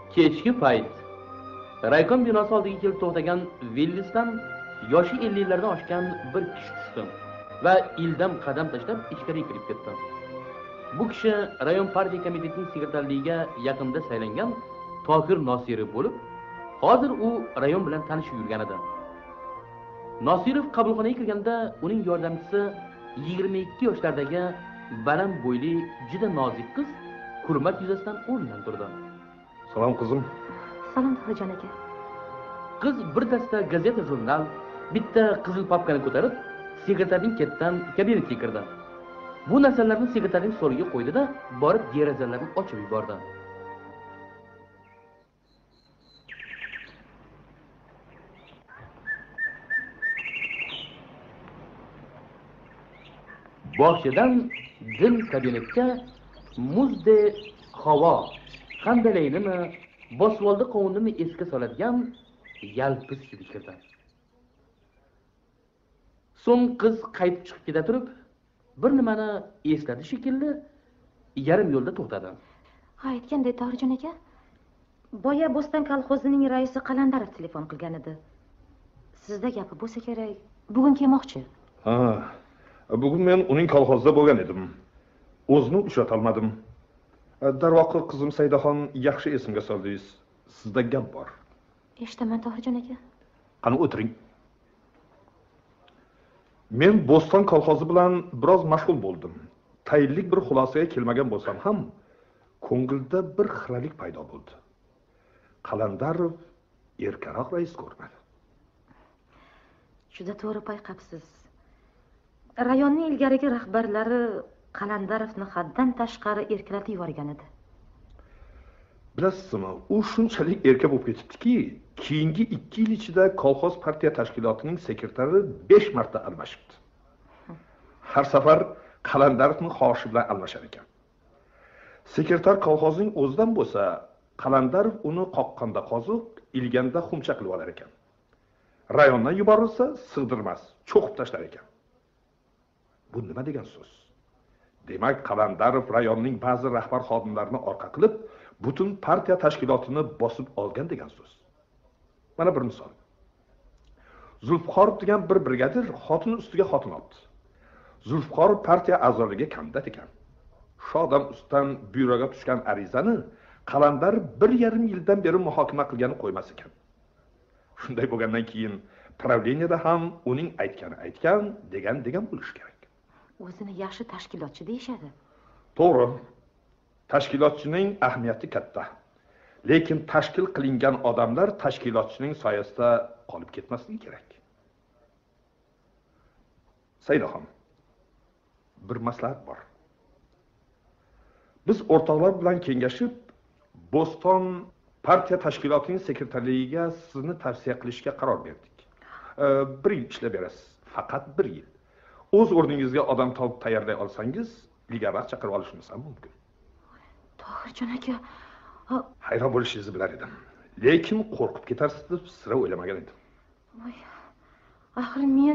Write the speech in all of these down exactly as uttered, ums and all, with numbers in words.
Kechki payt raykom binosi oldiga kelib to'xtagan Villisdan yoshi elliklardan oshgan bir kishi tushdi va ildam qadam tashlab ichkariga kirib ketdi. Bu kishi rayon partiya komitetining sekretarligiga yaqinda saylangan Tohir Nosirov bo'lib, hozir u rayon bilan tanishib yurgan edi. Nosirov qabulxonaga kirganda uning yordamchisi yigirma ikki yoshlardagi baland bo'yli, juda nozik qiz hurmat yuzasidan o'rnidan turdi. Salom qizim. Salom Tohirjon aka. Qiz bir dasta gazeta, jurnal, bitta qizil papkani ko'tarib, sekretarning ketdan kabinetiga kirdi. Bu narsalarni sekretarning stoliga qo'ydi-da, borib derazalarni ochib yubordi. Bog'chadan dim kabinetga muzde havo, qandalaynimi, bosvoldi qovunini esga soladigan yalpiz hidi kirdi. So'ng qiz qaytib chiqib keta turib, bir nimani esladi shekilli, yarim yo'lda to'xtadi. Ha, aytgandek Tohirjon aka, boya Bo'ston kolxozining raisi Qalandarov telefon qilgan edi. Sizda gapi bo'lsa kerak, bugun kelmoqchi. Ha, bugun men uning kolxozida bo'lgan edim. O'zini uchrata olmadim. Darvoqe qizim Saydaxon yaxshi esimga soldingiz. Sizda gap bor. Eshitaman Tohirjon aka. Qani o'tiring. Men Bo'ston kolxozi bilan biroz mashg'ul bo'ldim. Tayinlik bir xulosaga kelmagan bo'lsam ham, ko'ngilda bir xiralik paydo bo'ldi. Qalandarov erkaroq rais ko'rmadi. Juda to'g'ri payqabsiz. Rayonning ilgarigi rahbarlari Qalandarovni haddan tashqari erkalatib yuborgan edi. Bilasizmi, u shunchalik erka bo'lib ketibdiki, keyingi ikki yil ichida kolxoz partiya tashkilotining sekretari besh marta almashibdi. Har safar Qalandarovning xohishi bilan almashar ekan. Sekretar kolxozning o'zidan bo'lsa, Qalandarov uni qoqqanda qoziq, ilganda xumcha qilib olar ekan. Rayondan yuborilsa, sig'dirmas, cho'qib tashlar ekan. Bu nima degan so'z? Demak, Qalandarov rayonning ba'zi rahbar xodimlarini orqa qilib, butun partiya tashkilotini bosib olgan degan so'z. Mana bir misol. Zulfiqorov degan bir brigadir xotin ustiga xotin oldi. Zulfiqorov partiya a'zoligiga kandidat ekan. Shu odam ustidan byuroga tushgan arizani Qalandarov bir yarim yildan beri muhokama qilgani qo'ymas ekan. Shunday bo'lgandan keyin pravleniyada ham uning aytgani aytgan, degan degan bo'lish kerak. O'zini yaxshi tashkilotchi deyshadi. To'g'ri. Tashkilotchining ahamiyati katta. Lekin tashkil qilingan odamlar tashkilotchining soyasida qolib ketmasligi kerak. Saydaxon, bir maslahat bor. Biz o'rtoqlar bilan kengashib, Bo'ston partiya tashkilotining sekretarligiga sizni tavsiya qilishga qaror berdik. Bir yil ishlab berasiz, faqat bir yil. O'z o'rningizga odam topib tayyorlay olsangiz, ilgariroq chaqirib olishimiz ham mumkin. Tohirjon aka, hayron bo'lishingizni bilar edim. Lekin qo'rqib ketarsiz deb sira o'ylamagan edim. Voy, axir men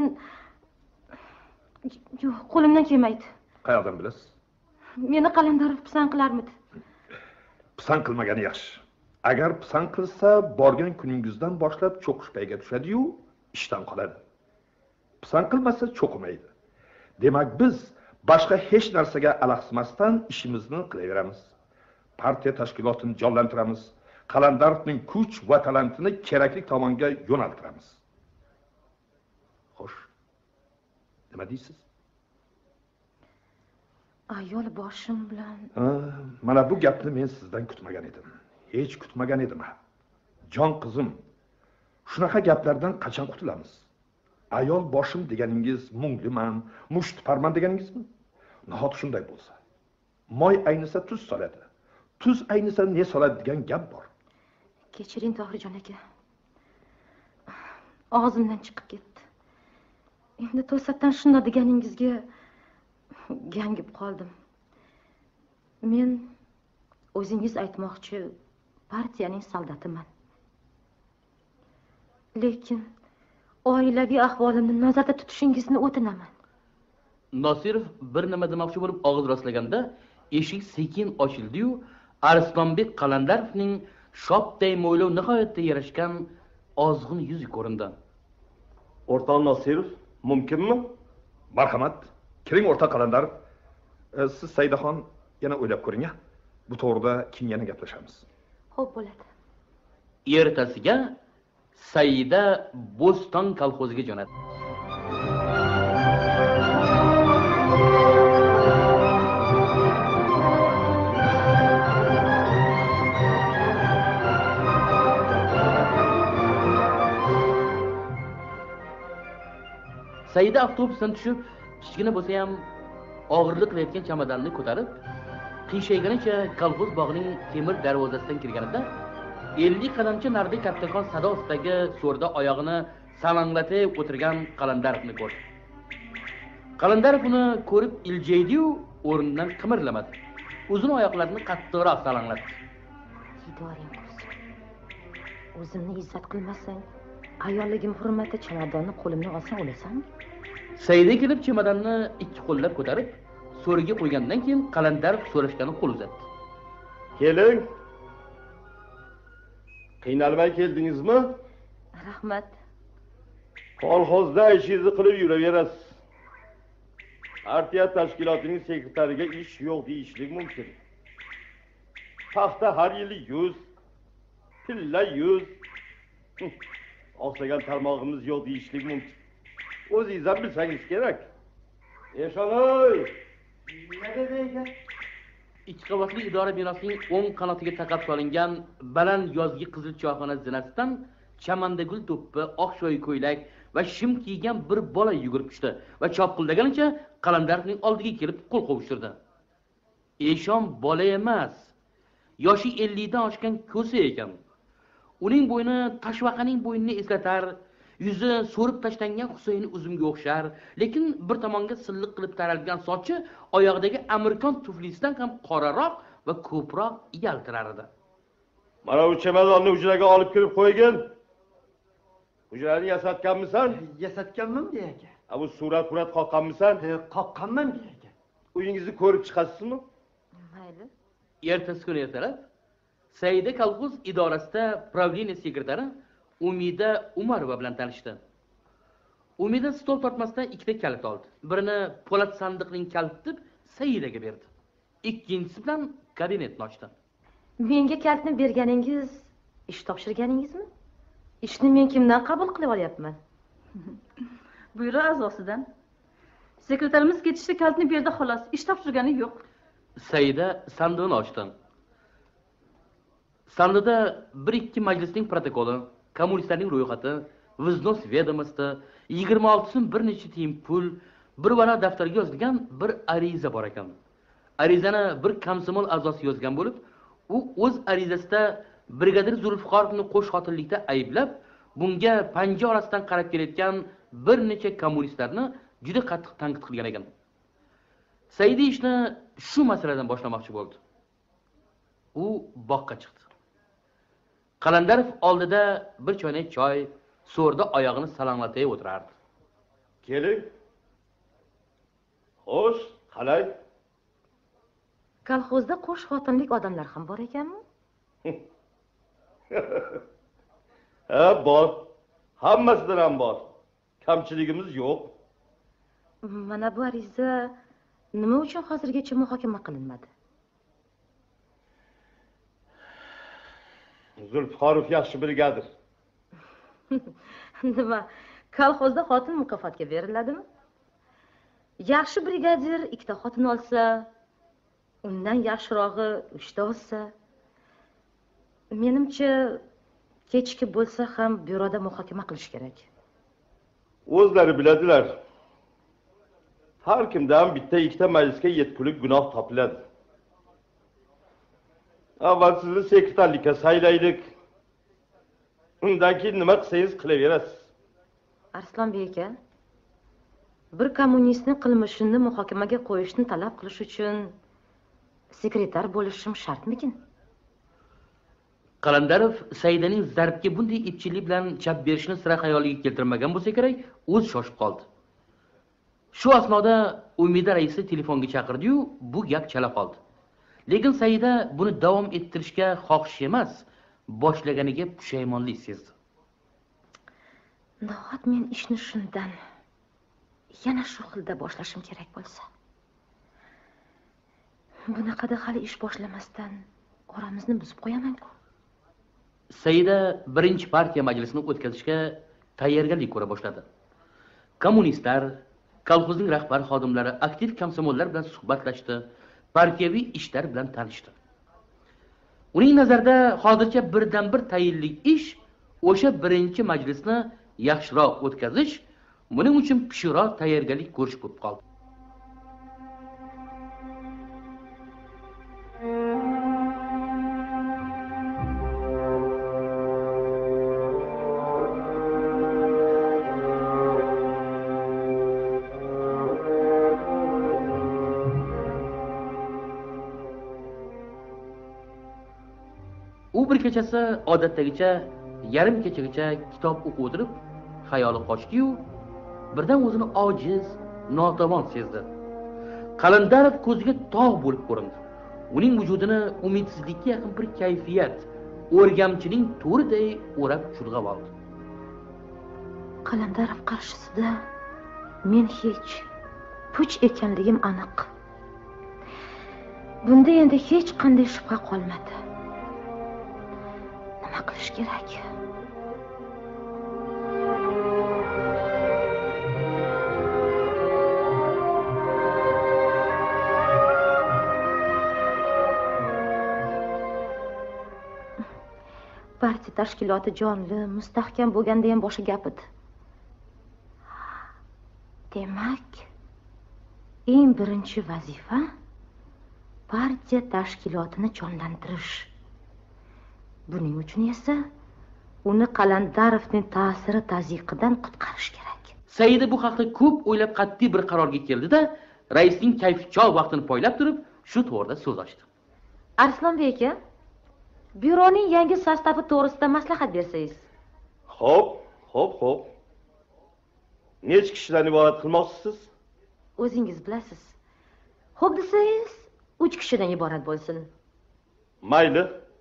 yo'q, qo'limdan kelmaydi. Qayerdan bilasiz? Meni Qalandarov pisand qilarmidi? Pisand qilmagani yaxshi. Agar pisand qilsa, borgan kuningizdan boshlab cho'qish payga tushadi-yu, ishdan qoladi. Pisand qilmasa cho'qimaydi. Demak, biz boshqa hech narsaga alahsimasdan ishimizni qilaveramiz. Partiya tashkilotini jonlantiramiz. Qalandarovning kuch va talantini kerakli tomonga yo'naltiramiz. Xo'sh. Nima deysiz? Ayol boshim bilan. Ha, mana bu gapni men sizdan kutmagan edim. Hech kutmagan edim. Jon qizim, shunaqa gaplardan qachon qutulamiz? Ayol boshim deganingiz mungliman, mushtparman deganingizmi? Nahot shunday bo'lsa. Moy aynisa tuz soladi. Tuz aynisa ne soladi degan gap bor. Kechiring Tohirjon aka. Og'zimdan chiqib ketdi. Endi to'satdan shunday deganingizga gangib qoldim. Men o'zingiz aytmoqchi partiyaning soldatiman. Lekin oilaviy ahvolimni nazarda tutishingizni o'tinaman. Nosirov bir nima demoqchi bo'lib og'iz rostlaganda, eshik sekin ochildi-yu, Arslonbek Qalandarovning shopday mo'ylov nihoyatda yarashgan ozg'in yuz ko'rindi. O'rtoq Nosirov, mumkinmi? Marhamat, kiring o'rtoq Qalandarov. E, siz Saidaxon yana o'ylab ko'ring-a. Bu to'g'rida keyin yana gaplashamiz. Xo'p bo'ladi. Ertasiga Saida Bo'ston kolxoziga jo'nadi. Saida avtobusdan tushib, kichkina bo'lsa ham og'irlik qilayotgan chamadonni ko'tarib, qiyshayganicha kolxoz bog'ining temir darvozasidan kirganida ellik qadamcha narida kattakon sado ostidagi so'rda oyog'ini salanglatib o'tirgan Qalandarovni ko'rdi. Qalandarov uni ko'rib iljaydi-yu, o'rnidan qimirlamadi. Uzun oyoqlarini qattiqroq salanglatdi. Didoring ko'rsin. O'zimni izzat qilmasang, ayolligim hurmati chamadonni qo'limdan olsam o'lasanmi? Saida kelib chamadonni ikki qo'llab ko'tarib, so'riga qo'ygandan keyin Qalandarov so'rashgani qo'l uzatdi. Keling. Qiynalmay keldingizmi? Rahmat. Kolxozda ishingizni qilib yuraverasiz. Partiya tashkilotining sekretariga ish yo'q deyishlik mumkin. Paxta har yili yuz, tilla yuz. Oqsagan tarmog'imiz yo'q deyishlik mumkin. O'zingiz ham bilsangiz kerak. Eshonay! Nima dedi ekan? Ikki qavatli idora binosining o'ng qanotiga taqab solingan baland yozgi qizil choyxona zinasidan chamandagul to'ppi, oq shoyi ko'ylak va shim kiygan bir bola yugurib tushdi va chopqillaganicha Qalandarovning oldiga kelib qo'l qovushtirdi. Eshon bola emas, yoshi ellik dan oshgan ko'sa ekan. Uning bo'yni tashvaqaning bo'ynini eslatar, yuzi so'rib tashlangan Husayn uzumga o'xshar, lekin bir tomonga silliq qilib taralgan sochi oyog'idagi amerikan tuflisidan ham qoraroq va ko'proq yaltirar edi. Mana bu chamadonni hujraga olib kirib qo'ygin. Hujrani yasatganmisan? Yasatganman deya aka. Ha bu surat surat qoqqanmisan? Qoqqanman deya aka. Uyingizni ko'rib chiqasizmi? Mayli. Ertasi kuni ertalab Saida kolxoz idorasida pravleniya sekretari Umida Umarova bilan tanishdi. Umida stol tortmasidan ikkita kalit oldi. Birini po'lat sandiqning kaliti deb Saidaga berdi. Ikkinchisi bilan kabinetni ochdi. Menga kalitni berganingiz ish topshirganingizmi? Ishni men kimdan qabul qilib olyapman? Buyruq a'zosidan. Sekretarimiz ketishda kalitni berdi xolos. Ish topshirgani yo'q. Saida sandiqni ochdi. Sandiqda bir ikki majlisning protokoli, kommunistlarning ro'yxati, viznos vedomosti, yigirma olti so'm bir necha tiyin pul, bir varaq daftarga yozilgan bir ariza bor ekan. Arizani bir komsomol a'zosi yozgan bo'lib, u o'z arizasida brigadir Zulfiqorovni qo'sh xotinlikda ayblab, bunga panja orasidan qarab kelayotgan bir necha kommunistlarni juda qattiq tanqid qilgan ekan. Saida ishni shu masaladan boshlamoqchi bo'ldi. U boqqa chiqdi. Qalandarov oldida bir choynak choy, so'rda oyog'ini salanglatib o'tirardi. Keling. Xo'sh, qalay? Kolxozda qo'sh xotinlik odamlar ham bor ekanmi? Ha, bor. Hammasidan ham bor. Kamchiligimiz yo'q. Mana bu ariza nima uchun hozirgacha muhokama qilinmadi? Zulfiqorov yaxshi brigadir. Nima, kolxozda xotin mukofotga beriladimi? Yaxshi brigadir ikkita xotin olsa, undan yaxshirog'i uchta olsa, menimcha kechki bo'lsa ham byuroda muhokama qilish kerak. O'zlari biladilar. Har kimdan bitta ikkita majlisga yetkulik gunoh topiladi. Avval sizni sekretarlikka saylaylik. Undan keyin nima qilsangiz qilaverasiz. Arslonbek aka, bir kommunistning qilmishini muhokamaga qo'yishni talab qilish uchun sekretar bo'lishim shartmikin? Qalandarov Saidaning zarbga bunday epchillik bilan chap berishni sira xayoliga keltirmagan bo'lsa kerak, o'z shoshib qoldi. Shu asnoda Umida raisi telefonga chaqirdi-yu, bu gap chala qoldi. Lekin Saida buni davom ettirishga xohish emas, boshlaganiga pushaymonlik sezdi. Nahot men ishni shundan yana shu xilda boshlashim kerak bo'lsa. Bunaqada hali ish boshlamasdan oramizni buzib qo'yaman-ku. Saida birinchi partiya majlisini o'tkazishga tayyorgarlik ko'ra boshladi. Kommunistlar, kolxozning rahbar xodimlari, aktiv komsomollar bilan suhbatlashdi, partiyaviy ishlar bilan tanishdi. Uning nazarida hozircha birdan bir tayinli ish o'sha birinchi majlisni yaxshiroq o'tkazish, buning uchun pishiqroq tayyorgarlik ko'rish bo'lib qoldi. U bir kechasi odatdagicha yarim kechagacha kitob o'qib o'tirib, xayoli qochdi-yu, birdan o'zini ojiz, notavon sezdi. Qalandarov ko'ziga tog' bo'lib ko'rindi. Uning vujudini umidsizlikka yaqin bir kayfiyat, o'rgamchining to'riday o'rab chulg'ab oldi. Qalandarov qarshisida men hech puch ekanligim aniq. Bunda endi hech qanday shubha qolmadi. Nima qilish kerak? Partiya tashkiloti jonli, mustahkam bo'lganda ham boshqa gap edi. Demak, eng birinchi vazifa partiya tashkilotini jonlantirish. Buning uchun esa uni Qalandarovning ta'siri tazyiqidan qutqarish kerak. Saida bu haqda ko'p o'ylab qat'iy bir qarorga keldi-da, raisning kayfichog' vaqtini poylab turib, shu to'g'rida so'z ochdi. Arslonbek aka, byuroning yangi sostavi to'g'risida maslahat bersangiz. Xo'p, xo'p, xo'p. Necha kishidan iborat qilmoqchisiz? O'zingiz bilasiz. Xo'p desangiz, uch kishidan iborat bo'lsin. Mayli.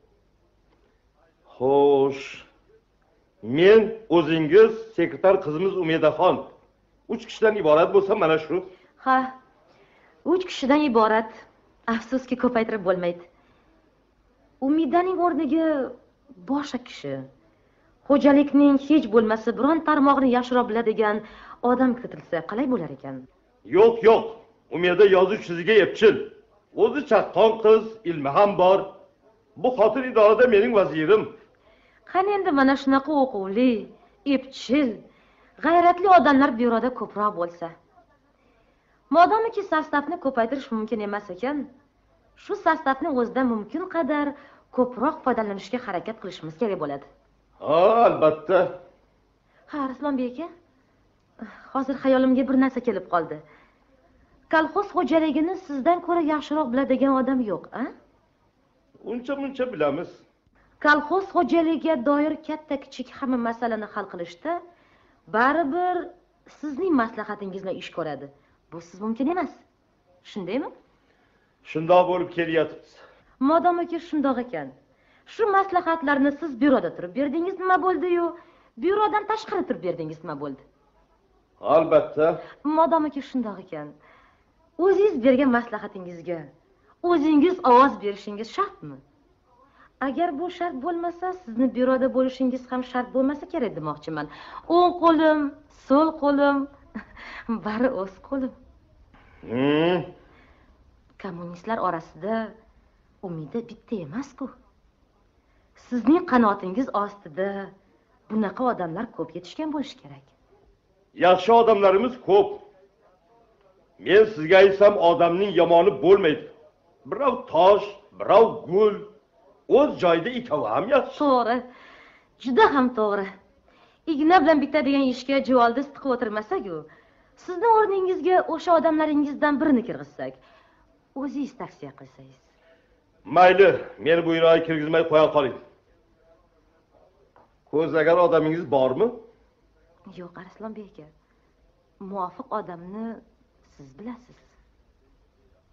Xo'sh. Men o'zingiz, sekretar qizimiz Umidaxon uch kishidan iborat bo'lsa mana shu. Ha. uch kishidan iborat. Afsuski ko'paytirib bo'lmaydi. Umidaning o'rniga boshqa kishi, xo'jalikning hech bo'lmasa biron tarmog'ini yaxshiroq biladigan odam kiritilsa qalay bo'lar ekan? Yo'q, yo'q. Umida yozuv chiziga epchil. O'zi chaqqon qiz, ilmi ham bor. Bu xotin idorada mening vazirim. Qani endi mana shunaqa o'quvli, epchil, g'ayratli odamlar byuroda ko'proq bo'lsa. Modomiki sostavni ko'paytirish mumkin emas ekan, shu sostavni o'zidan mumkin qadar ko'proq foydalanishga harakat qilishimiz kerak bo'ladi. Ha, albatta. Ha, Arslonbek aka, hozir xayolimga bir narsa kelib qoldi. Kolxoz xo'jaligini sizdan ko'ra yaxshiroq biladigan odam yo'q, a? Uncha-muncha bilamiz. Kolxoz xo'jaligiga doir katta kichik hamma masalani hal qilishda baribir sizning maslahatingiz bilan ish ko'radi. Bu siz mumkin emas. Shundaymi? Shundoq bo'lib kelyapti. Modomiki shundoq ekan, shu maslahatlarni siz byuroda turib berdingiz nima bo'ldi-yu, byurodan tashqari turib berdingiz nima bo'ldi? Albatta. Modomiki shundoq ekan, o'zingiz bergan maslahatingizga o'zingiz ovoz berishingiz shartmi? Agar bu shart bo'lmasa, sizni byuroda bo'lishingiz ham shart bo'lmasa kerak demoqchiman. O'ng qo'lim, so'l qo'lim, bari o'z qo'lim. Hmm. Kommunistlar orasida Umida bitta emas-ku. Sizning qanotingiz ostida bunaqa odamlar ko'p yetishgan bo'lishi kerak. Yaxshi odamlarimiz ko'p. Men sizga aytsam, odamning yomoni bo'lmaydi. Birov tosh, birov gul, o'z joyida ikkovi ham yaxshi. To'g'ri. Juda ham to'g'ri. Igna bilan bitadigan ishga juvoldiz tiqib o'tirmasak-ku, sizning o'rningizga o'sha odamlaringizdan birini kirgizsak, o'zingiz tavsiya qilsangiz. Mayli, meni bu inoga kirgizmay qo'ya qoling. Ko'zlagan odamingiz bormi? Yo'q, Arslonbek aka. Muvofiq odamni siz bilasiz.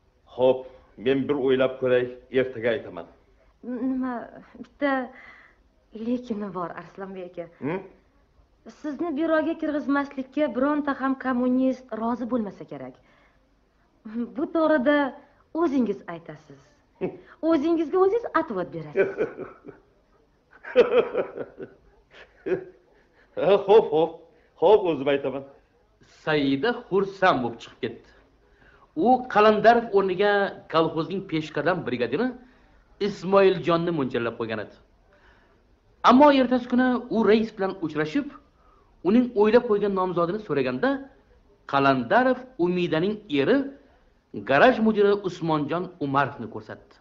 Xo'p, men bir o'ylab ko'ray, ertaga aytaman. Nima, bitta Lekini bor Arslonbek aka. Hı? Sizni byuroga kirgizmaslikka bironta ham kommunist rozi bo'lmasa kerak. Bu to'g'rida o'zingiz aytasiz. O'zingizga o'zingiz atvat berasiz. Xo'p, xo'p. Xo'p, o'zim aytaman. Saida xursand bo'lib chiqib ketdi. U Qalandarov o'rniga kolxozning peshqadam brigadiri Ismoiljonni mo'ljallab qo'ygan edi. Ammo ertasi kuni u rais bilan uchrashib, uning o'ylab qo'ygan nomzodini so'raganda, Qalandarov Umidaning eri garaj mudiri Usmonjon Umarovni ko'rsatdi.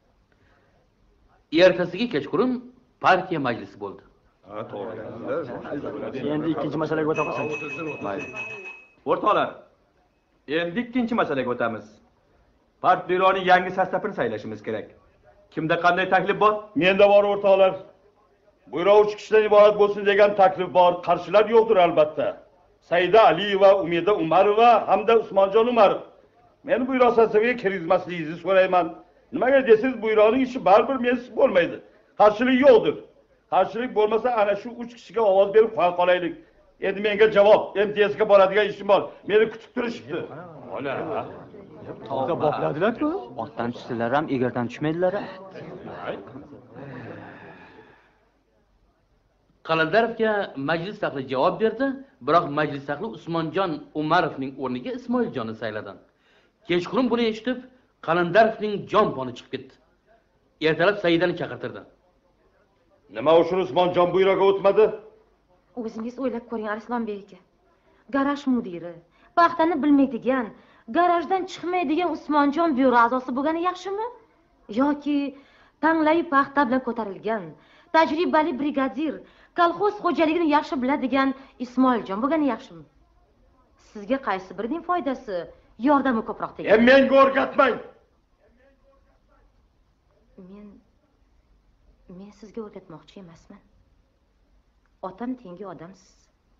Ertasiga kechqurun partiya majlisi bo'ldi. Ha, to'g'ri. Endi ikkinchi masalaga o'ta qolsak. Mayli. O'rtoqlar, endi ikkinchi masalaga o'tamiz. Partbironing yangi sostavini saylashimiz kerak. Kimda qanday taklif bor? Menda bor o'rtoqlar. Buyruq uch kishidan iborat bo'lsin degan taklif bor. Qarshilar yo'qdir albatta. Saida Aliyeva, Umida Umarova hamda Usmonjon Umarov. Meni buyruq sostaviga kirgizmasligingizni so'rayman. Nimaga desiz, buyruqning ishi baribir mensiz bo'lmaydi. Qarshilik yo'qdir. Qarshilik bo'lmasa ana shu uch kishiga ovoz berib qo'ya qolaylik. Endi menga javob, M T S ga boradigan ishim bor. Meni kutib turishibdi. Ola. To'g'ri bopladilar-ku. Otdan tushsalar ham egardan tushmaydilar. Qalandarovga majlis saqli javob berdi, biroq majlis saqli Usmonjon Umarovning o'rniga Ismoiljonni sayladi. Kechqurun buni eshitib, Qalandarovning jon poni chiqib ketdi. Ertalab Saidani chaqirtirdi. Nima uchun Usmonjon buyruqqa o'tmadi? O'zingiz o'ylab ko'ring Arslonbek aka. Garaj mudiri, paxtani bilmaydigan, garajdan chiqmaydigan Usmonjon byuro a'zosi bo'lgani yaxshimi? Yoki tanlay paxta bilan ko'tarilgan, tajribali brigadir, kolxoz xo'jaligini yaxshi biladigan Ismoiljon bo'lgani yaxshimi? Sizga qaysi birining foydasi, yordami ko'proq tegadi? E menga o'rgatmang. Men men sizga o'rgatmoqchi emasman. Otam tengi odamsiz.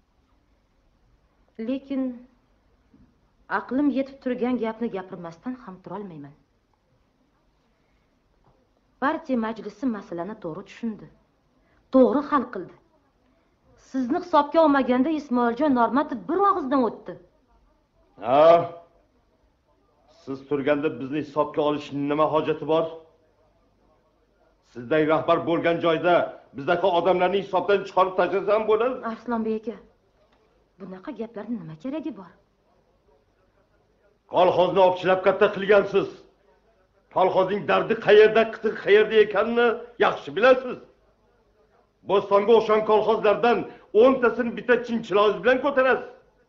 Lekin aqlim yetib turgan gapni gapirmasdan ham tura olmayman. Partiya majlisi masalani to'g'ri tushundi. To'g'ri hal qildi. Sizni hisobga olmaganda Ismoiljon Normatov bir og'izdan o'tdi. Ha? Siz turganda bizni hisobga olishning nima hojati bor? Sizdek rahbar bo'lgan joyda bizdagi odamlarni hisobdan chiqarib tashlasham bo'ladi. Arslonbek aka, bunaqa gaplarning nima keragi bor? Kolxozni opchilab katta qilgansiz. Kolxozning dardi qayerda, qitig'i qayerda ekanini yaxshi bilasiz. Bo'stonga o'xshagan kolxozlardan o'ntasini bitta chinchiloz bilan ko'tarasiz.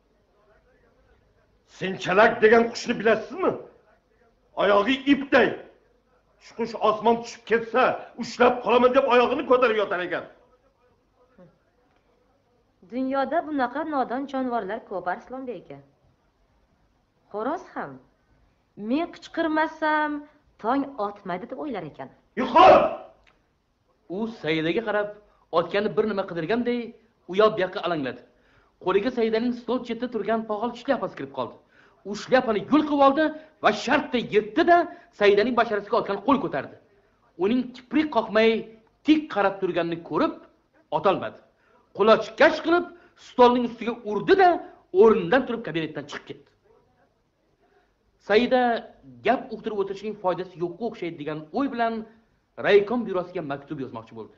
Sinchalak degan qushni bilasizmi? Oyog'i ipday. Shu qush osmon tushib ketsa, ushlab qolaman deb oyog'ini ko'tarib yotar ekan. Dunyoda bunaqa nodon jonivorlar ko'p Arslonbek aka. Xo'roz ham men qichqirmasam tong otmaydi deb o'ylar ekan. Yo'q! U Saidaga qarab, otgani bir nima qidirganday, u yoq bu yoqqa alangladi. Qo'liga Saidaning stol chetida turgan pog'al shlyapasi kirib qoldi. U shlyapani gul qilib oldi va shartda yetdi-da, Saidaning basharasiga otgan qo'l ko'tardi. Uning kiprik qoqmay tik qarab turganini ko'rib, otolmadi. Quloch kash qilib, stolning ustiga urdi-da, o'rnidan turib kabinetdan chiqib ketdi. Saida gap uqtirib o'tirishning foydasi yo'qqa o'xshaydi degan o'y bilan raykom byurosiga maktub yozmoqchi bo'ldi.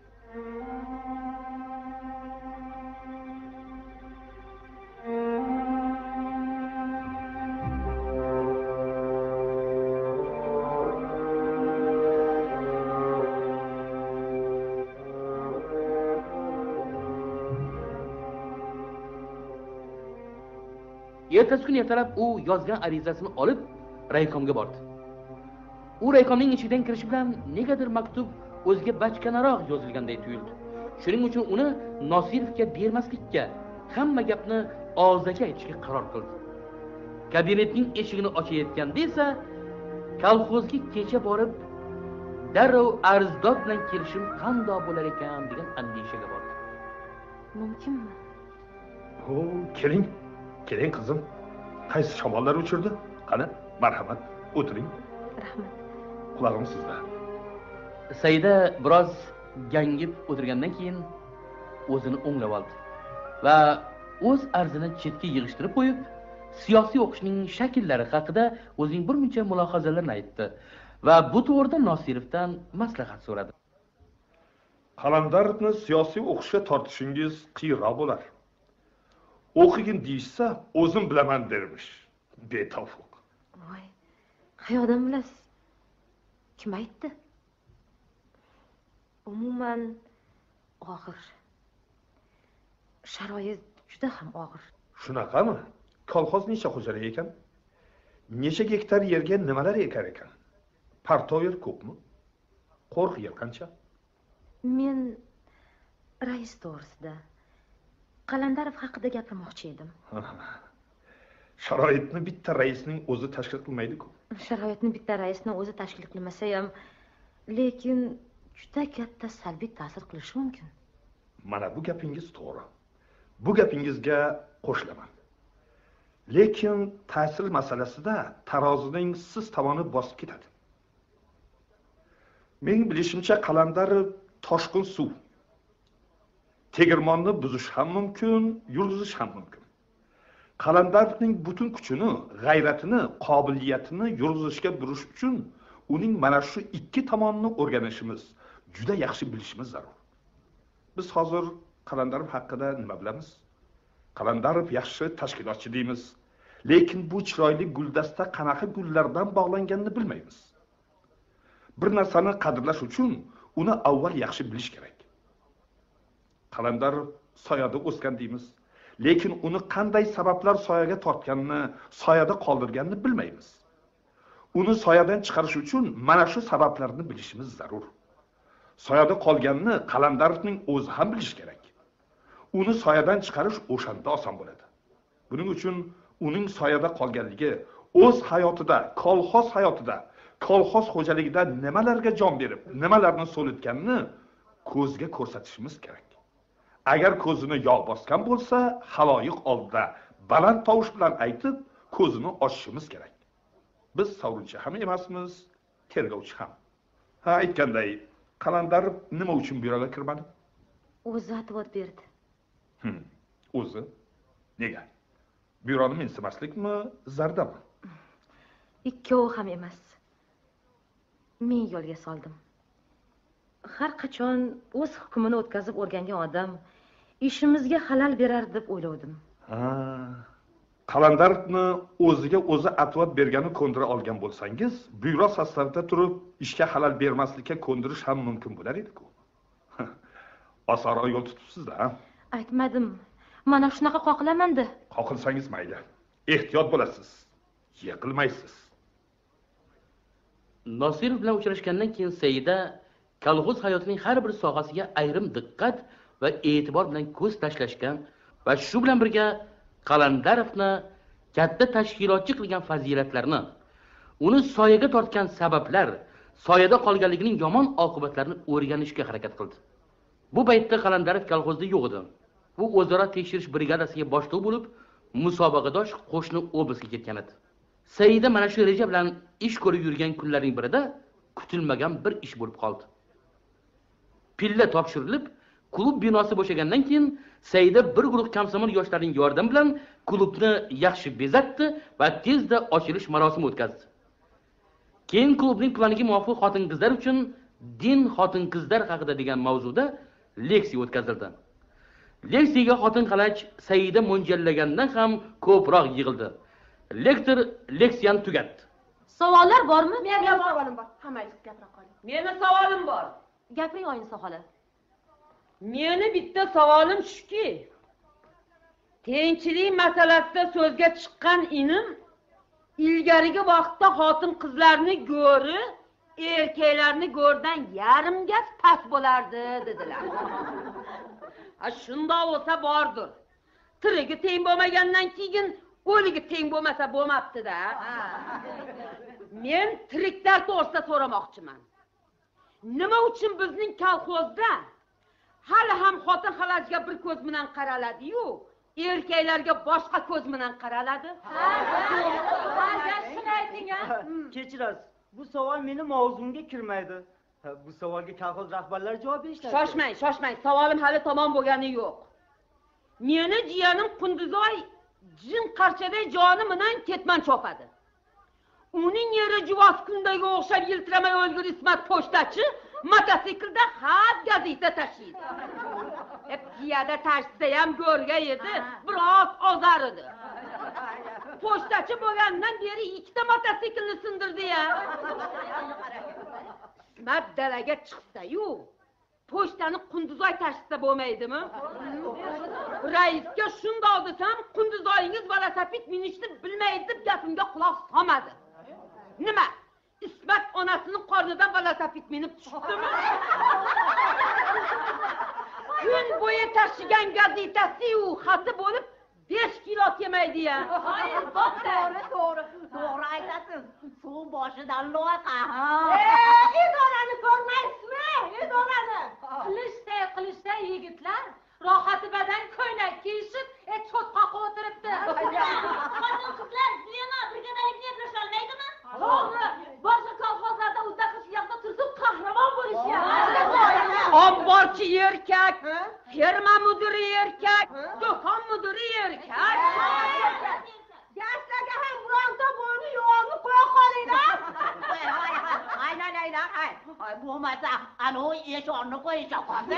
Ertasi kuni ertalab u yozgan arizasini olib raykomga bordi. U raykomning ichidan kirishi bilan negadir maktub o'ziga bachkanaroq yozilganday tuyuldi. Shuning uchun uni Nosirovga bermaslikka, hamma gapni og'zaga aytishga qaror qildi. Kabinetning eshigini ochayotganda esa kolxozga kecha borib darrov arzdor bilan kelishim qanday bo'lar ekan degan andishaga bordi. Mumkinmi? O, keling. Keling qizim. Qaysi shamollar uchirdi? Qani, marhamat, o'tiring. Rahmat. Qulog'im sizda. Saida biroz gangib o'tirgandan keyin o'zini o'nglab oldi va o'z arzini chetga yig'ishtirib qo'yib, siyosiy o'qishning shakllari haqida o'zining bir muncha mulohazalarini aytdi va bu to'g'rida Nosirovdan maslahat so'radi. Qalandarovni siyosiy o'qishga tortishingiz qiyinroq bo'lar. O'qigin deyishsa, o'zim bilaman dermish. Betavfiq. Voy, qayoqdan bilasiz? Kim aytdi? Umuman og'ir. Sharoit juda ham og'ir. Shunaqami? Kolxoz necha xo'jalik ekan? Necha gektar yerga nimalar ekar ekan? Partoyer ko'pmi? Qo'rq yer qancha? Men rais to'g'risida Qalandarov haqida gapirmoqchi edim. Sharoitni bitta raisning o'zi tashkil qilmaydi-ku. Sharoitni bitta raisning o'zi tashkil qilmasa ham, lekin juda katta salbiy ta'sir qilishi mumkin. Mana bu gapingiz to'g'ri. Bu gapingizga qo'shilaman. Lekin ta'sir masalasida tarozining siz tomoni bosib ketadi. Mening bilishimcha Qalandarov toshqin suv. Tegirmonni buzish ham mumkin, yurgizish ham mumkin. Qalandarovning butun kuchini, g'ayratini, qobiliyatini yurgizishga burish uchun uning mana shu ikki tomonini o'rganishimiz, juda yaxshi bilishimiz zarur. Biz hozir Qalandarov haqida nima bilamiz? Qalandarov yaxshi tashkilotchi deymiz, lekin bu chiroyli guldasta qanaqa gullardan bog'langanini bilmaymiz. Bir narsani qadrlash uchun uni avval yaxshi bilish kerak. Qalandarov soyada o'sgan deymiz, lekin uni qanday sabablar soyaga tortganini, soyada qoldirganini bilmaymiz. Uni soyadan chiqarish uchun mana shu sabablarni bilishimiz zarur. Soyada qolganini Qalandarovning o'zi ham bilish kerak. Uni soyadan chiqarish o'shanda oson bo'ladi. Buning uchun uning soyada qolganligi, o'z hayotida, kolxoz hayotida, kolxoz xo'jaligida nimalarga jon berib, nimalarni so'litganini ko'zga ko'rsatishimiz kerak. Agar ko'zini yog' bosgan bo'lsa, haloyiq oldida baland tovush bilan aytib, ko'zini ochishimiz kerak. Biz sovrinchi ham emasmiz, tergovchi ham. Ha, aytganday, Qalandarov nima uchun byuroga kirmadi? O'zi atvat berdi. Hm, o'zi? Nega? Byuroni mensimaslikmi, zardami? Ikkovi ham emas. Men yo'lga soldim. Har qachon o'z hukmini o'tkazib o'rgangan odam ishimizga xalal berar deb o'yladim. Ha. Qalandarovni o'ziga o'zi atvat bergani ko'ndira olgan bo'lsangiz, byuro sostavida turib ishga xalal bermaslikka ko'ndirish ham mumkin bo'lar edi-ku. Osonroq yo'l tutibsiz-da. Aytmadim. Mana shunaqa qoqilaman-da. Qoqilsangiz mayli. Ehtiyot bo'lasiz. Yiqilmaysiz. Nosirov bilan uchrashgandan keyin Saida kolxoz hayotining har bir sohasiga ayrim diqqat va e'tibor bilan ko'z tashlashgan va shu bilan birga Qalandarovni katta tashkilotchi qilgan fazilatlarni, uni soyaga tortgan sabablar, soyada qolganligining yomon oqibatlarini o'rganishga harakat qildi. Bu paytda Qalandarov kolxozda yo'q edi. U o'zaro tekshirish brigadasiga boshliq bo'lib, musobaqadosh qo'shni obisga ketgan edi. Saida mana shu reja bilan ish ko'rib yurgan kunlarning birida kutilmagan bir ish bo'lib qoldi. Pilla topshirilib, klub binosi bo'shagandan keyin Saida bir guruh komsomol yoshlarining yordami bilan klubni yaxshi bezatdi va tezda ochilish marosimi o'tkazdi. Keyin klubning planiga muvofiq xotin-qizlar uchun din xotin-qizlar haqida degan mavzuda leksiya o'tkazildi. Leksiyaga xotin xalaj Saida mo'ljallagandan ham ko'proq yig'ildi. Lektor leksiyani tugatdi. Savollar bormi? Menda savolim bor. Hammangiz gapira qoling. Meni savolim bor. Gapiring oyinsa xola. Meni bitta savolim shuki, tinchlik masalasida so'zga chiqqan inim ilgarigi vaqtda xotin-qizlarni go'ri, erkaklarni go'rdan yarim gaz past bo'lardi dedilar. Ha, shundoq bo'lsa bordir. Tirigi teng bo'lmagandan keyin o'ligi teng bo'lmasa bo'lmabdi-da. Men tiriklar to'g'risida so'ramoqchiman. Nima uchun bizning kolxozda hali ham xotin xalajga bir ko'z bilan qaraladi-yu, erkaklarga boshqa ko'z bilan qaraladi? Ha, Kechirasiz. Bu savol meni mavzumga kirmaydi. Bu savolga kolxoz rahbarlari javob berishadi. Shoshmang, shoshmang. Savolim hali tamom bo'lgani yo'q. Meni jiyanim Qunduzoy jin qarchaday joni bilan ketman chopadi. Uning yeri juvos kundaga o'xshab yiltiramay o'lgur Ismat pochtachi mototsiklda xat gazeta tashiydi. Hep piyada tashisa ham go'rga edi, biroz ozar edi. Pochtachi bo'lgandan beri ikkita mototsiklni sindirdi-ya. Ismat dalaga chiqsa-yu, pochtani Qunduzoy tashisa bo'lmaydimi? Raisga shundoq desam, Qunduzoyingiz velosiped minishni bilmaydi deb gapimga quloq solmadi. Nima? Ismat onasining qornidan velosiped minib tushdimi? Kun bo'yi tashigan gazetasi-yu xati bo'lib besh kilo kemaydi-ya. Hayır, to'g'ri, to'g'ri. To'g'ri aytasiz. Suv boshidan loqa. Ey, idorani ko'rmaysizmi? Idorani. Qilishday, qilishday yigitlar rohati badan ko'ylak kiyishib, et cho'tqoq o'tiribdi. Xotin qizlar, Zuleyma brigadirlikni eplash olmaydimi? To'g'ri, boshqa kolxozlarda udda qish yoqda turib qahramon bo'lishyapti. Omborchi erkak, firma mudiri erkak, do'kon mudiri erkak. Gaslaga ham bironta bo'ni yo'qni qo'ya qolinglar. Voy, voy, aynan, aynan, ay. Ay, bo'lmasa, anavi eshonni qo'yishga qoldi.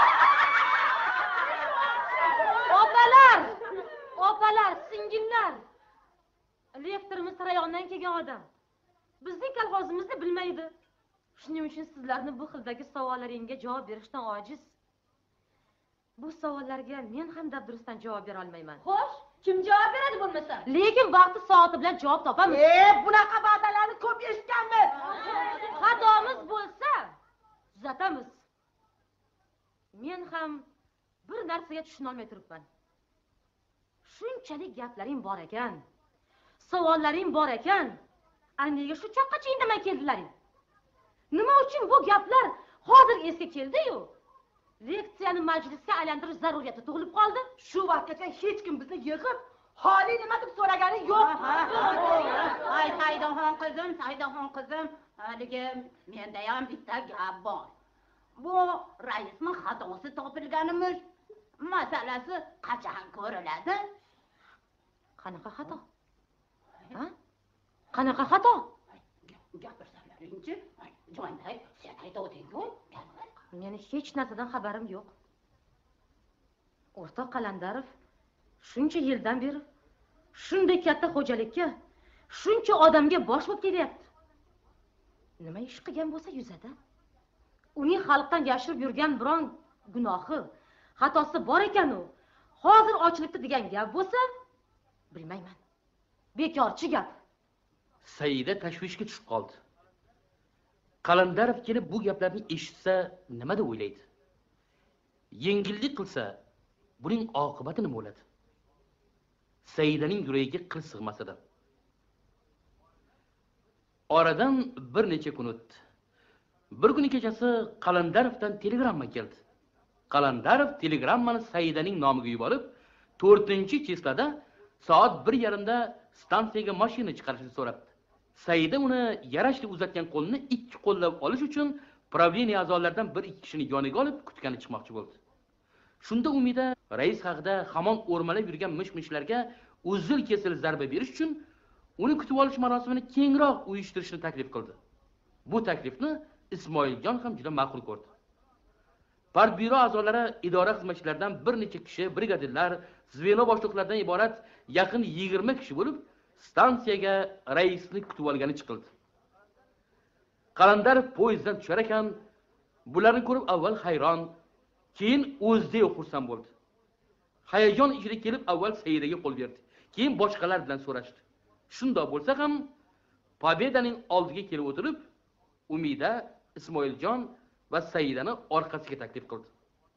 Opalar, opalar, singillar. Lektorimiz rayondan kelgan odam. Bizning kolxozimizni bilmaydi. Shuning uchun sizlarni bu xildagi savollaringga javob berishdan ojiz. Bu savollarga men ham dabdurustdan javob bera olmayman. Xo'sh, kim javob beradi bo'lmasa? Lekin vaqti soati bilan javob topamiz. E, bunaqa va'dalarni ko'p eshitganmiz. Xatomiz bo'lsa, tuzatamiz. Men ham bir narsaga tushuna olmay turibman. Shunchalik gaplaring bor ekan, savollaring bor ekan, anega shu choqqacha indamay keldilaring. Nima uchun bu gaplar hozir esga keldi-yu? Leksiyani majlisga aylantirish zaruriyati tug'ilib qoldi. Shu vaqtgacha hech kim bizni yig'ib, holi nima deb so'ragani yo'q. Ay, Saydaxon qizim, Saydaxon qizim, haligi menda ham bitta gap bor. Bu raisning xatosi topilganimiz masalasi qachon ko'riladi? Qanaqa xato? Ha? Qanaqa xato? Gapirsalaring-chi, jo'nday, sen aytavding-ku. Meni hech narsadan xabarim yo'q. O'rtoq Qalandarov shuncha yildan beri shunday katta xo'jalikka, shuncha odamga bosh bo'lib kelyapti. Nima ish qilgan bo'lsa yuzada? Uning xalqdan yashirib yurgan biron gunohi, xatosi bor ekan-u, hozir ochilibdi degan gap bo'lsa, bilmayman. Bekorchi gap. Saida tashvishga tushib qoldi. Qalandarov kelib bu gaplarni eshitsa nima deb o'ylaydi? Yengillik qilsa, buning oqibati nima bo'ladi? Saidaning yuragiga qil sig'masada. Oradan bir necha kun o'tdi. Bir kuni kechasi Qalandarovdan telegramma keldi. Qalandarov telegrammani Saidaning nomiga yuborib, to'rtinchi cheslada soat bir yarimda stansiyaga mashina chiqarishni so'rabdi. Saida uni yarashli uzatgan qo'lini ikki qo'llab olish uchun pravleniya a'zolaridan bir ikki kishini yoniga olib kutgani chiqmoqchi bo'ldi. Shunda Umida rais haqida hamon o'rmalab yurgan mish-mishlarga uzil kesil zarba berish uchun uni kutib olish marosimini kengroq uyushtirishni taklif qildi. Bu taklifni Ismoiljon ham juda ma'qul ko'rdi. Partbyuro a'zolari idora xizmatchilaridan bir necha kishi, brigadirlar, zveno boshliqlaridan iborat yaqin yigirma kishi bo'lib stansiyaga raisni kutib olgani chiqildi. Qalandarov poyezddan tushar ekan, bularni ko'rib avval hayron, keyin o'zida xursand bo'ldi. Hayajon ichida kelib avval Saidaga qo'l berdi, keyin boshqalar bilan so'rashdi. Shundoq bo'lsa ham, Pobedaning oldiga kelib o'tirib, Umida, Ismoiljon va Saidani orqasiga taklif qildi.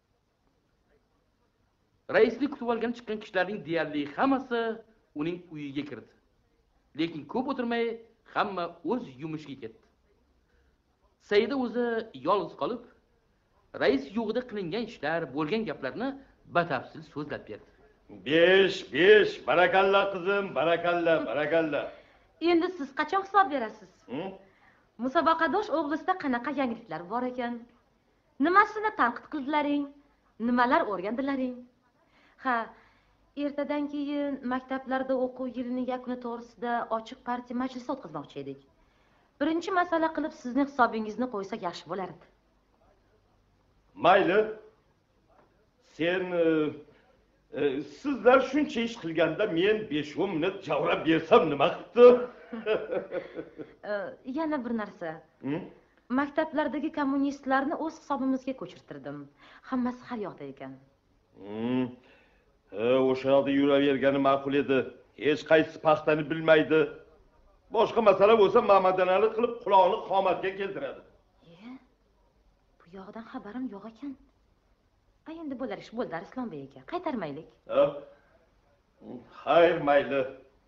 Raisni kutib olgan chiqqan kishilarning deyarli hammasi uning uyiga kirdi. Lekin ko'p o'tirmay hamma o'z yumushiga ketdi. Saida o'zi yolg'iz qolib, rais yo'g'ida qilingan ishlar, bo'lgan gaplarni batafsil so'zlab berdi. besh besh barakalla qizim, barakalla, barakalla. Endi siz qachon hisob berasiz? Musobaqadosh o'g'lisida qanaqa yangiliklar bor ekan? Nimasini tanqid qildilaring? Nimalar o'rgandilaring? Ha, ertadan keyin maktablarda o'quv yilining yakuni to'g'risida ochiq partiya majlisi o'tkazmoqchi edik. Birinchi masala qilib sizning hisobingizni qo'ysak yaxshi bo'lardi. Mayli. Sen e, e, sizlar shuncha ish qilganda men besh o'n minut javrab bersam nima qilibdi? Ee, yana bir narsa. Hı? Maktablardagi kommunistlarni o'z hisobimizga ko'chirtirdim. Hammasi har yoqda ekan. Hmm. E, o'sha yoqda yuravergani ma'qul edi. Hech qaysi paxtani bilmaydi. Boshqa masala bo'lsa mamadanali qilib quloqni qomatga keltiradi. E, bu yoqdan xabarim yo'q ekan. Ay endi bo'lar ish bo'ldi Arslonbek aka. Qaytarmaylik. Ha? Xayr, mayli.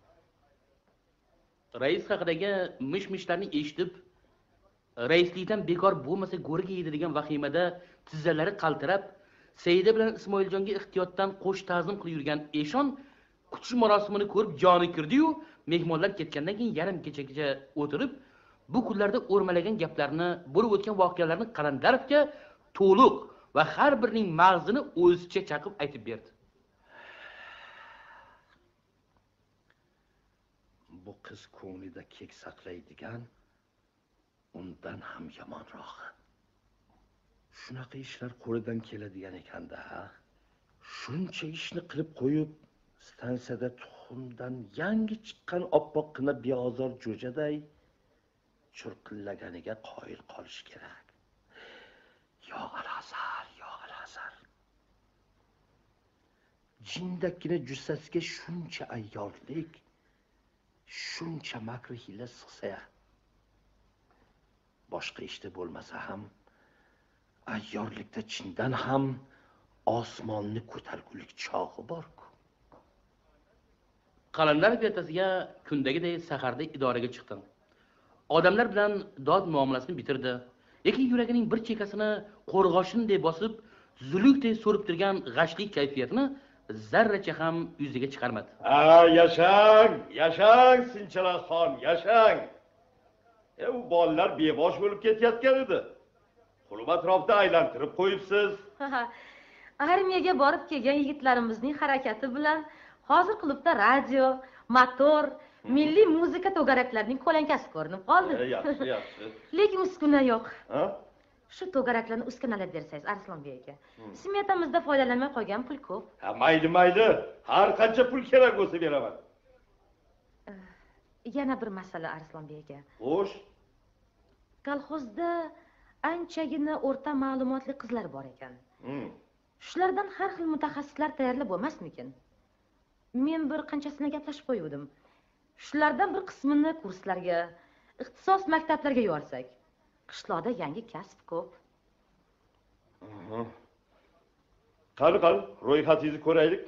Rais haqidagi mish-mishlarni eshitib, raislikdan bekor bo'lmasa go'riga yedi degan vahimada tizzalari qaltirab, Saida bilan Ismoiljonga ehtiyotdan qo'sh ta'zim qilib yurgan Eshon kutish marosimini ko'rib joni kirdi-yu, mehmonlar ketgandan keyin yarim kechagacha o'tirib, bu kunlarda o'rmalagan gaplarni, bo'lib o'tgan voqealarni Qalandarovga to'liq va har birining mag'zini o'zicha chaqib aytib berdi. Bu qiz ko'nglida kek saqlaydigan undan ham yomonrog'i. Shunaqa ishlar qo'lidan keladigan ekanda, ha? Shuncha ishni qilib qo'yib, stansiyada tuxumdan yangi chiqqan oppoqqina beozor jo'jaday churqillaganiga qoyil qolish kerak. Yo alazar, yo alazar. Jindakkina jussasiga shuncha ayyorlik, shuncha makr hiyla sig'sa, boshqa ishda bo'lmasa ham ayyorlikda chindan ham osmonni ko'targulik chog'i bor-ku. Qalandarov ertasiga kundagiday saharda idoraga chiqdi. Odamlar bilan dod muomalasini bitirdi. Lekin yuragining bir chekkasini qo'rg'oshinday bosib, zulukday so'rib turgan g'ashlik kayfiyatini zarracha ham yuziga chiqarmadi. Ha, yashang, yashang Sinchalaxon, yashang. E u bolalar bevosh bo'lib ketayotgan edi. Qulub atrofda aylantirib qo'yibsiz. Armiyaga borib kelgan yigitlarimizning harakati bilan hozir klubda radio, motor, milliy muzika to'garaklarining qo'lankasi ko'rinib qoldi. E, yaxshi, yaxshi. Lekin uskuna yo'q. Ha? Shu to'garaklarni uskunalab bersangiz Arslonbek aka. Smetamizda foydalanmay qolgan pul ko'p. Ha, mayli, mayli. Har qancha pul kerak bo'lsa beraman. Yana bir masala Arslonbek aka. Xo'sh. Kolxozda anchagina o'rta ma'lumotli qizlar bor ekan. Hmm. Shulardan har xil mutaxassislar tayyorlab bo'lmasmikin? Men bir qanchasini gaplashib qo'ydim. Shulardan bir qismini kurslarga, ixtisos maktablarga yuborsak, qishloqda yangi kasb ko'p. Qani, qani, ro'yxatingizni ko'raylik.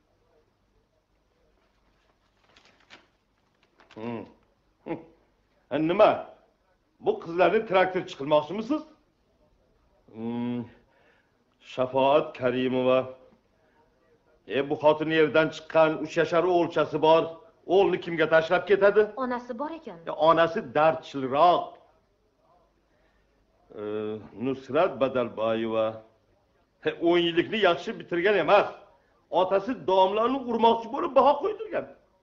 Hmm. Hmm. Nima? Bu qizlarni traktorchi qilmoqchimisiz? Hmm. Shafoat Karimova. E bu xotin yerdan chiqqan uch yashar o'g'ilchasi bor. O'g'lini kimga tashlab ketadi? Onasi bor ekan. E, onasi dardchilroq. E, Nusrat Badalboyeva. o'n yillikni yaxshi bitirgan emas. Otasi domlarni urmoqchi bo'lib baho qo'ydirgan.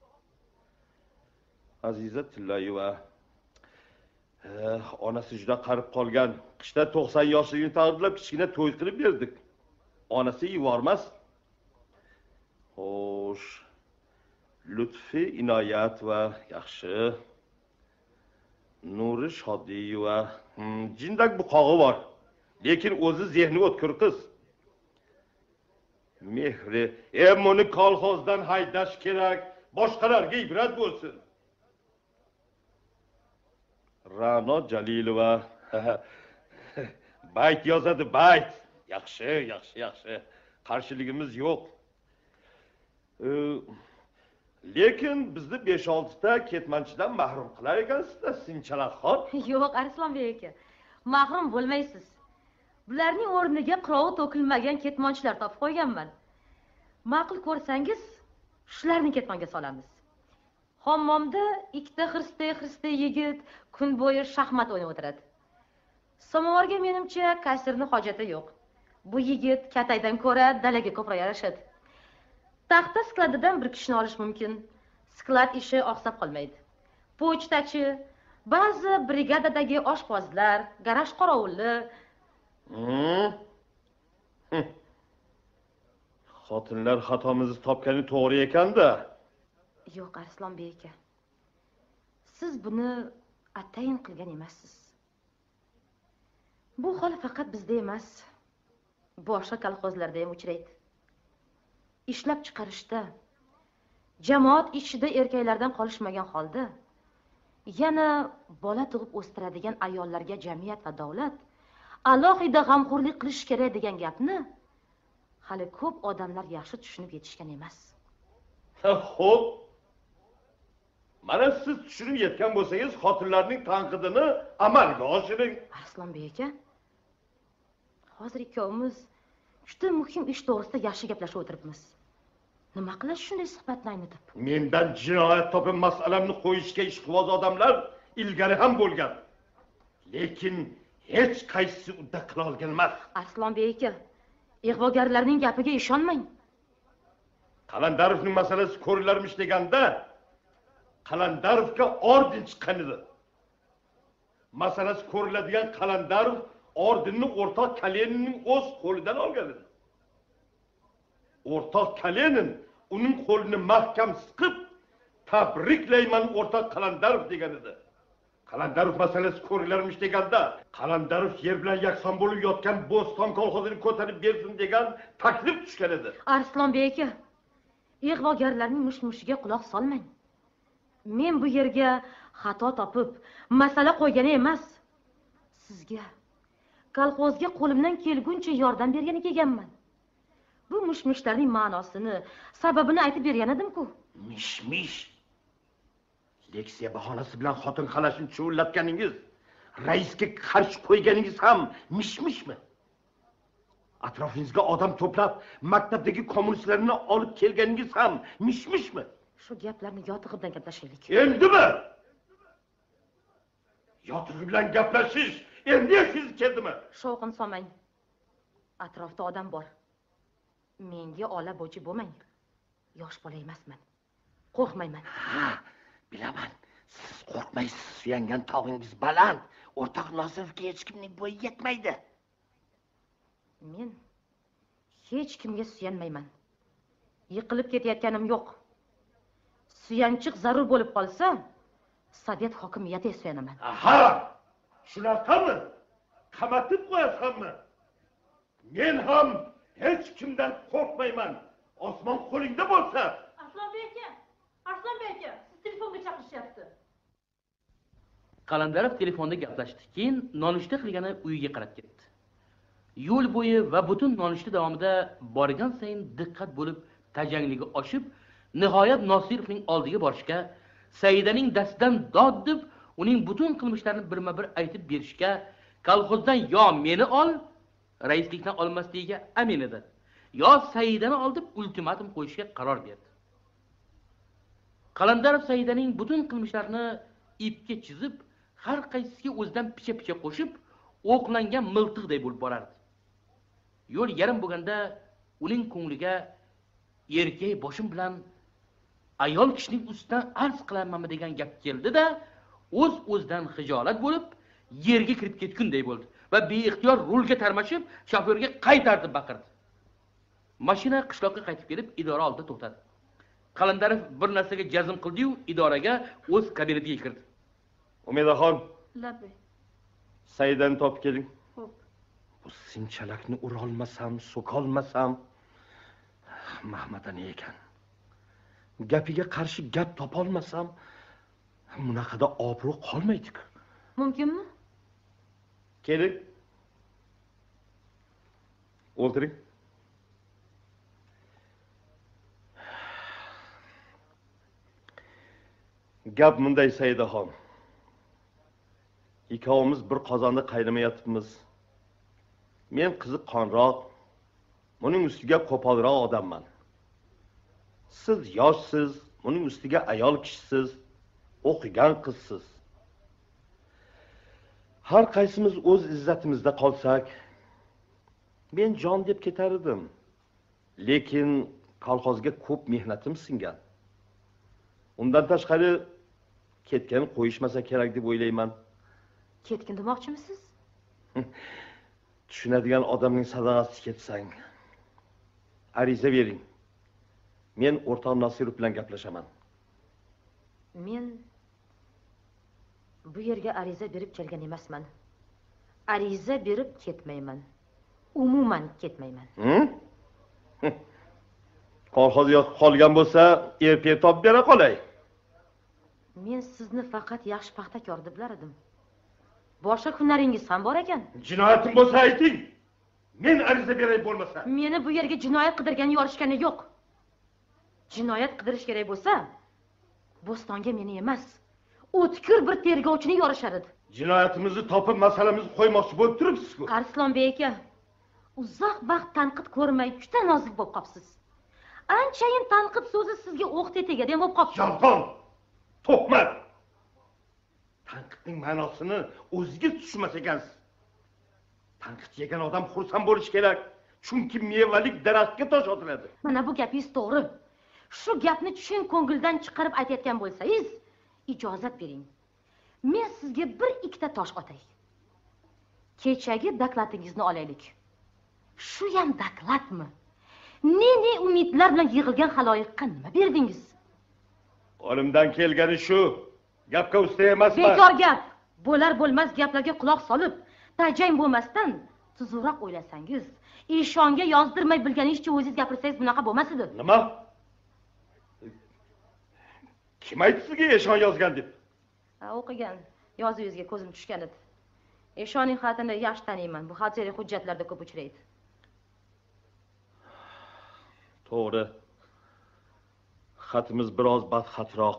Aziza Tillayeva. E, onasi juda qarib qolgan. Qishda to'qson yoshligini taqdirlab kichkina to'y qilib berdik. Onasi yuvormas. Xo'sh. Lutfi Inoyatova yaxshi. Nuri Shodiyeva. Hmm, jindak buqog'i bor. Lekin o'zi zehni o'tkir qiz. Mehri, em uni kolxozdan haydash kerak, boshqalarga ibrat bo'lsin. Ra'no Jalilova. Bayt yozadi, bayt. Yaxshi, yaxshi, yaxshi. Qarshiligimiz yo'q. E, lekin bizni besh olti ta ketmanchidan mahrum qilar ekansiz-da, Sinchalaxon. Yo'q, Arslonbek aka. Mahrum bo'lmaysiz. Bularning o'rniga qirovi to'kilmagan ketmonchilar topib qo'yganman. Ma'qul ko'rsangiz, shularni ketmonga solamiz. Hammomda ikkita xirstay xirstay yigit kun bo'yi shaxmat o'ynab o'tiradi. Samovarga menimcha kasirni hojati yo'q. Bu yigit kataydan ko'ra dalaga ko'proq yarashadi. Taxta skladidan bir kishini olish mumkin. Sklad ishi oqsab qolmaydi. Pochtachi, ba'zi brigadadagi oshpozlar, garaj qorovuli. Xotinlar xatomizni topgani to'g'ri ekan-da. Yo'q, Arslonbek aka. Siz buni atayin qilgan emassiz. Bu hol faqat bizda emas, boshqa kolxozlarda ham uchraydi. Ishlab chiqarishda, jamoat ishida erkaklardan qolishmagan holda, yana bola tug'ib o'stiradigan ayollarga jamiyat va davlat alohida g'amxo'rlik qilish kerak degan gapni hali ko'p odamlar yaxshi tushunib yetishgan emas. Xo'p. Mana siz tushunib yetgan bo'lsangiz, xotinlarning tanqidini amalga oshiring. Arslonbek aka, hozir ikkovimiz juda muhim ish to'g'risida yaxshi gaplashib o'tiribmiz. Nima qilish shunday suhbatni aynitib? Mendan jinoyat topib masalamni qo'yishga ishqiboz odamlar ilgari ham bo'lgan. Lekin hech qaysi udda qila olgan emas. Arslonbek aka, ig'vogarlarning gapiga ishonmang. Qalandarovning masalasi ko'rilarmish deganda Qalandarovga orden chiqqan edi. Masalasi ko'riladigan Qalandarov ordenni o'rtoq Kalenining o'z qo'lidan olgan edi. O'rtoq Kalenin uning qo'lini mahkam siqib, "Tabriklayman o'rtoq Qalandarov" degan edi. Qalandarov masalasi ko'rilarmish deganda, Qalandarov yer bilan yakson bo'lib yotgan Bo'ston kolxozini ko'tarib bersin degan taklif tushgan edi. Arslonbek aka, ig'vogarlarning mushmushiga quloq solmang. Men bu yerga xato topib, masala qo'ygani emas. Sizga, kolxozga qo'limdan kelguncha yordam bergani kelganman. Bu mushmushlarning ma'nosini, sababini aytib bergan edim-ku. Mish-mish. Leksiya bahonasi bilan xotin qalashini chuvullatganingiz, raisga qarshi qo'yganingiz ham mish-mishmi? Atrofingizga odam to'plab, maktabdagi kommunistlarni olib kelganingiz ham mish-mishmi? Shu gaplarni yotig'idan gaplashaylik. Endimi? Yotig'i bilan gaplashish endi esingizga keldimi? Shovqin solmang. Atrofda odam bor. Menga ola bo'chi bo'lmang. Yosh bola emasman. Qo'rqmayman. Ha, bilaman. Siz qo'rqmaysiz, suyangan tog'ingiz baland. O'rtoq Nosirovga hech kimning bo'yi yetmaydi. Men hech kimga suyanmayman. Yiqilib ketayotganim yo'q. Suyanchiq zarur bo'lib qolsa, Sovet hokimiyatiga suyanaman. Aha! Shunaqami? Qamatib qo'yasanmi? Men ham hech kimdan qo'rqmayman. Osmon qo'lingda bo'lsa. Arslonbek aka, Arslonbek aka, siz telefonga chaqirishyapti. Qalandarov telefonda gaplashdi. Keyin nonushta qilgani uyiga qarab ketdi. Yo'l bo'yi va butun nonushta davomida borgan sayin diqqat bo'lib, tajangligi oshib, nihoyat Nosirovning oldiga borishga, Saidaning dastidan dod deb, uning butun qilmishlarini birma-bir aytib berishga, kolxozdan yo meni ol, raislikdan olmasligiga amin edi. Yo Saidani ol deb ultimatum qo'yishga qaror berdi. Qalandarov Saidaning butun qilmishlarini ipga chizib, har qaysisiga o'zidan picha-picha qo'shib, o'qlangan miltiqday bo'lib borardi. Yo'l yarim bo'lganda uning ko'ngliga erkak boshim bilan ayol kishining ustidan arz qilamanmi degan gap keldi-da, o'z-o'zidan xijolat bo'lib, yerga kirib ketgunday bo'ldi va beixtiyor rulga tarmashib, shofyorga qaytarib baqirdi. Mashina qishloqqa qaytib kelib, idora oldida to'xtadi. Qalandarov bir narsaga jazm qildi-yu, idoraga o'z kabinetiga kirdi. Umidaxon, Labbi. Saidani topib keling. Xo'p. Bu simchalakni ura olmasam, so'kolmasam, Mahmadani ekan. Gapiga qarshi gap topa olmasam, bunaqada obro' qolmaydi-ku. Mumkinmi? Keling. O'tiring. Gap bunday, Saidaxon. Ikkovimiz bir qozonda qaynamayotibmiz. Men qiziq qonroq, buning ustiga qo'polroq odamman. Siz yoshsiz, Uning ustiga ayol kishisiz, o'qigan qizsiz. Har qaysimiz o'z izzatimizda qolsak, men jon deb ketar edim. Lekin kolxozga ko'p mehnatim singan. Undan tashqari ketgan qo'yishmasa kerak deb o'ylayman. Ketgin demoqchimisiz? Tushunadigan odamning sadog'asi ketsang. Ariza bering. Men o'rtoq Nosirov bilan gaplashaman. Men bu yerga ariza berib kelgan emasman. Ariza berib ketmayman. Umuman ketmayman. Kolxoz yoqib qolgan bo'lsa, erta topib bera qolay. Men sizni faqat yaxshi paxtakor deb bilar edim. Boshqa hunaringiz ham bor ekan. Jinoyatim bo'lsa ayting. Men ariza beray bo'lmasa. Meni bu yerga jinoyat qidirgani yorishgani yo'q. Jinoyat qidirish kerak bo'lsa, Bo'stonga meni emas, o'tkir bir tergovchini yorishar edi. Jinoyatimizni topib masalamizni qo'ymoqchi bo'lib turibsiz-ku. Arslonbek aka, uzoq vaqt tanqid ko'rmay juda nozik bo'lib qopsiz. Anchayin tanqid so'zi sizga o'qday tegadigan bo'lib qopsiz. Yolg'on, to'qmat. Tanqidning ma'nosini o'ziga tushunmas ekansiz. Tanqid yegan odam xursand bo'lish kerak, chunki mevalik daraxtga tosh otiladi. Mana bu gapingiz to'g'ri. Shu gapni chin ko'ngildan chiqarib aytayotgan bo'lsangiz, ijozat bering. Men sizga bir ikkita tosh otay. Kechagi doklatingizni olaylik. Shu ham dokladmi? Ne-ne umidlar bilan yig'ilgan xaloyiqqa nima berdingiz? Qo'limdan kelgani shu. Gapga usta emasman. Bekor gap. Bo'lar bo'lmas gaplarga quloq solib, tajang bo'lmasdan tuzukroq o'ylasangiz, eshonga yozdirmay bilganingizcha o'zingiz gapirsangiz bunaqa bo'lmas edi. Nima? Kim aytdi sizga eshon yozgan deb? Ha, o'qigan. Yozuvingizga ko'zim tushgan edi. Eshonning xatini yaxshi taniyman. Bu xatirli hujjatlarda ko'p uchraydi. To'g'ri. Xatimiz biroz badxatroq.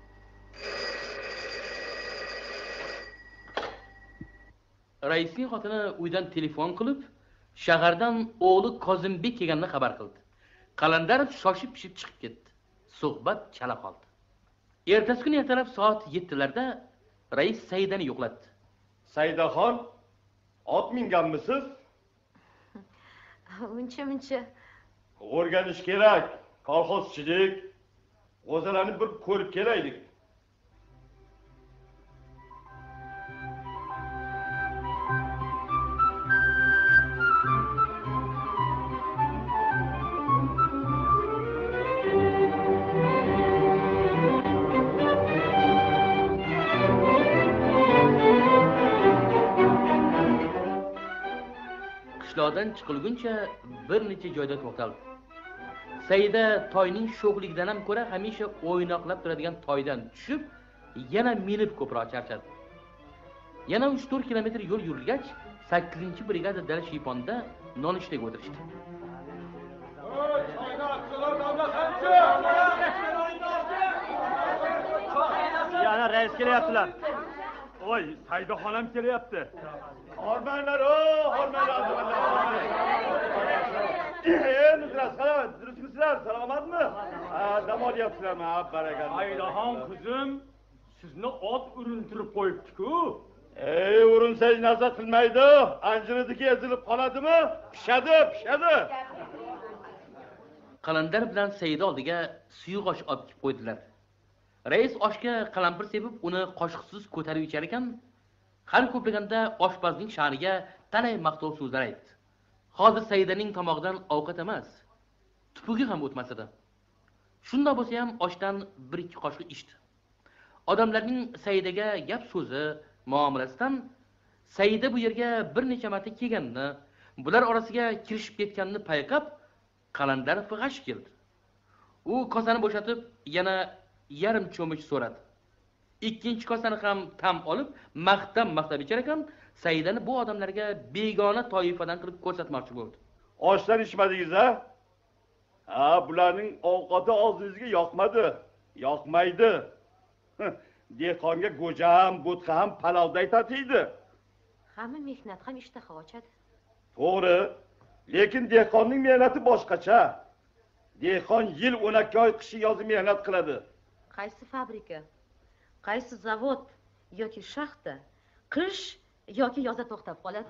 Raisning xotini uydan telefon qilib, shahardan o'g'li Kozimbek kelganini xabar qildi. Qalandarov shoshib pishib chiqib ketdi. Suhbat chala qoldi. Ertasi kuni ertalab soat yettilarda rais Saidani yo'qlatdi. Saidaxon, ot minganmisiz? Uncha-muncha. O'rganish kerak. Kolxozchilik. O'zalarini bir ko'rib kelaylik. Qishloqdan chiqilguncha bir necha joyda to'xtaldi. Saida toyning sho'xligidan ham ko'ra hamisha o'ynoqlab turadigan toydan tushib, yana minib ko'proq charchadi. Yana uch to'rt kilometr yo'l yurilgach, sakkizinchi brigada dala shiyponda nonushtaga o'tirishdi. Yana rais kelyaptilar. Voy, Saidaxon ham kelyapti. Hormanglar, o, hormanglar. Ey, Nusrat, salom, durustmisizlar, salomatmi? Ha, dam olyapsizlarmi? Ha, barakat. Saidaxon qizim, sizni ot urintirib qo'yibdi-ku. Ey, urinsangiz narsa qilmaydi. Anjiridiki ezilib qoladimi? Pishadi, pishadi. Qalandar bilan Saida oldiga suyuq osh olib kelib qo'ydilar. Rais oshga qalampir sepib, uni qoshiqsiz ko'tarib ichar ekan, har ko'plaganda oshpazning sha'niga talay maqtov so'zlar aytdi. Hozir Saidaning tomog'idan ovqat emas, tupugi ham o'tmas edi. Shunda bo'lsa ham oshdan bir ikki qoshiq ichdi. Odamlarning Saidaga gap so'zi, muomalasidan Saida bu yerga bir necha marta kelganini, bular orasiga kirishib ketganini payqab, Qalandar g'ash keldi. U kosani bo'shatib, yana yarim cho'mich so'radi. Ikkinchi kosani ham tam olib, maqtam-maqtab ichar ekan, Saidani bu odamlarga begona toifadan qilib ko'rsatmoqchi bo'ldi. Oshdan ichmadingiz, ha? Ha, bularning ovqati og'zingizga yoqmadi, yoqmaydi. Dehqonga go'ja ham, bo'tqa ham palovday tatiydi. Hamma mehnat ham ishtaha ochadi. To'g'ri, lekin dehqonning mehnati boshqacha. dehqon yil o'n ikki oy qishi yozi mehnat qiladi. Qaysi fabrika, qaysi zavod yoki shaxta qish yoki yozda to'xtab qoladi?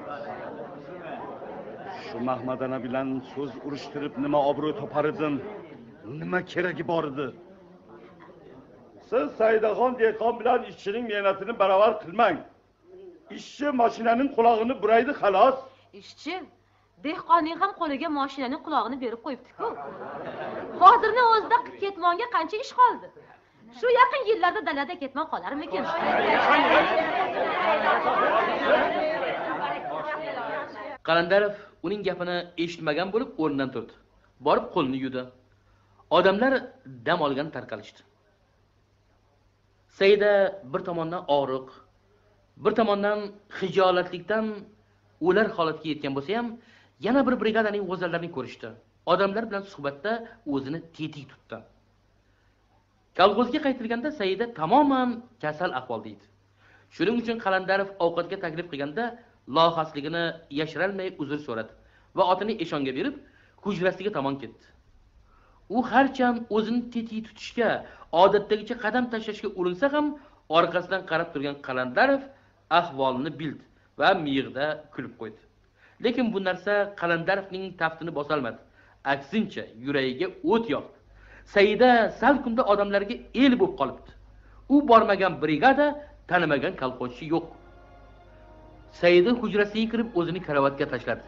Shu Mahmad ana bilan so'z urushtirib nima obro' topar edim, nima keragi bor edi? Siz Saidaxon dehqon bilan ishchining mehnatini barobar qilmang. Ishchi mashinaning qulog'ini buraydi xolos. Ishchi dehqonning ham qo'liga mashinaning qulog'ini berib qo'yibdi-ku. Hozirning o'zida ketmonga qancha ish qoldi? Shu yaqin yillarda dalada ketmon qolarmikin? Qalandarov uning gapini eshitmagan bo'lib o'rnidan turdi. Borib qo'lini yuvdi. Odamlar dam olgan tarqalishdi. Saida bir tomondan og'riq, bir tomondan hijolatlikdan o'lar holatga yetgan bo'lsa ham, yana bir brigadaning o'zlarini ko'rishdi. Odamlar bilan suhbatda o'zini tetik tutdi. Kolxozga qaytilganda Saida tamoman kasal ahvolda edi. Shuning uchun Qalandarov ovqatga taklif qilganda lohasligini yashirolmay uzr so'radi va otini eshonga berib, hujrasiga tomon ketdi. U harcham o'zini tetik tutishga, odatdagicha qadam tashlashga urinsa ham, orqasidan qarab turgan Qalandarov ahvolini bildi va miyig'ida kulib qo'ydi. Lekin bu narsa Qalandarovning taftini bosolmadi. Aksincha, yuragiga o't yoqdi. Saida sal kunda odamlarga el bo'lib qolibdi. U bormagan brigada, tanimagan kolxozchi yo'q. Saida hujrasiga kirib o'zini karavotga tashladi.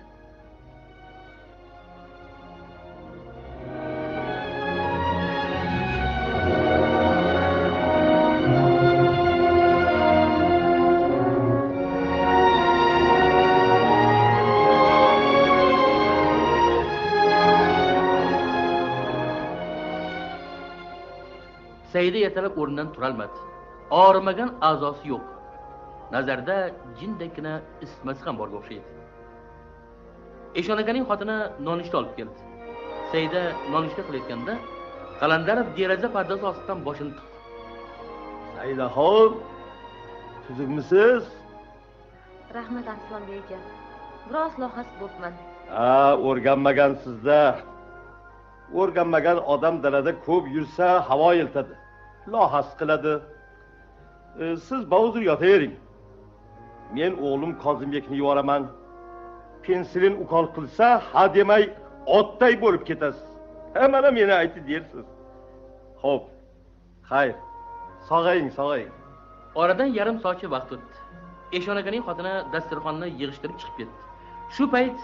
Saida ertalab o'rnidan turolmadi. Og'rimagan a'zosi yo'q. Nazarda jindagina isitmasi ham borga o'xshaydi. Eshonakaning xotini nonushta olib keldi. Saida nonushta qilayotganda Qalandarov deraza pardasi ostidan boshini tiqdi. Saidaxon, tuzukmisiz? Rahmat Arslonbek aka. Biroz lohas bo'pman. Ha, o'rganmagansizda. O'rganmagan odam dalada ko'p yursa havo yiltadi. Lohas qiladi. E, siz ba'zir yotavering. Men o'g'lim Kozimбekni yuboraman. Pensilin ukol qilsa, ha demay otday bo'lib ketasiz. Ha, mana meni aytdi dersiz. Xo'p. Xayr. Sog'aying, sog'aying. Oradan yarim soatcha vaqt o'tdi. Eshonakaning xotini dasturxonni yig'ishtirib chiqib ketdi. Shu payt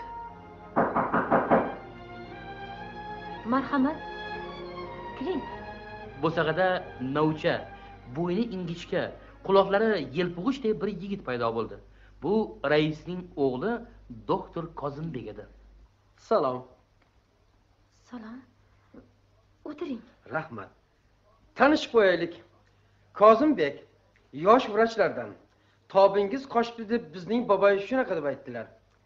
Marhamat. Kiring. Bo'sag'ada novcha, bo'yni ingichka, quloqlari yelpug'ichdek bir yigit paydo bo'ldi. Bu raisning o'g'li doktor Kozimбек edi. Salom. Salom. O'tiring. Rahmat. Tanishib qo'yaylik. Kozimбек yosh vrachlardan. Tobingiz qochdi deb bizning boboy shunaqa deb aytdilar.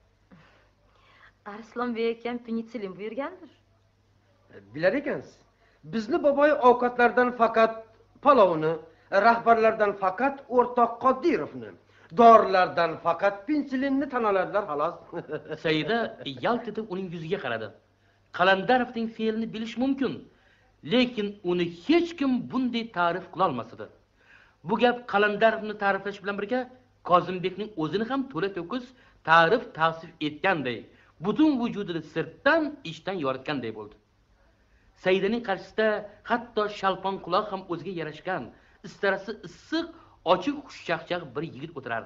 Arslonbek ham penitsilin buyurgandir. Bilar ekansiz. Bizni boboy ovqatlardan faqat palovni, rahbarlardan faqat o'rtoq Qodirovni, dorilardan faqat pensilinni tan oladilar xolos. Saida yalt etib uning yuziga qaradi. Qalandarovning fe'lini bilish mumkin, lekin uni hech kim bunday ta'rif qila olmasdi. Bu gap Qalandarovni ta'riflash bilan birga Kozimбекning o'zini ham to'la to'kis ta'rif tavsif etganday, butun vujudini sirtdan ichdan yoritganday bo'ldi. Saidaning qarshisida hatto shalpon quloq ham o'ziga yarashgan, istarasi issiq, ochiq xushchaqchaq bir yigit o'tirardi.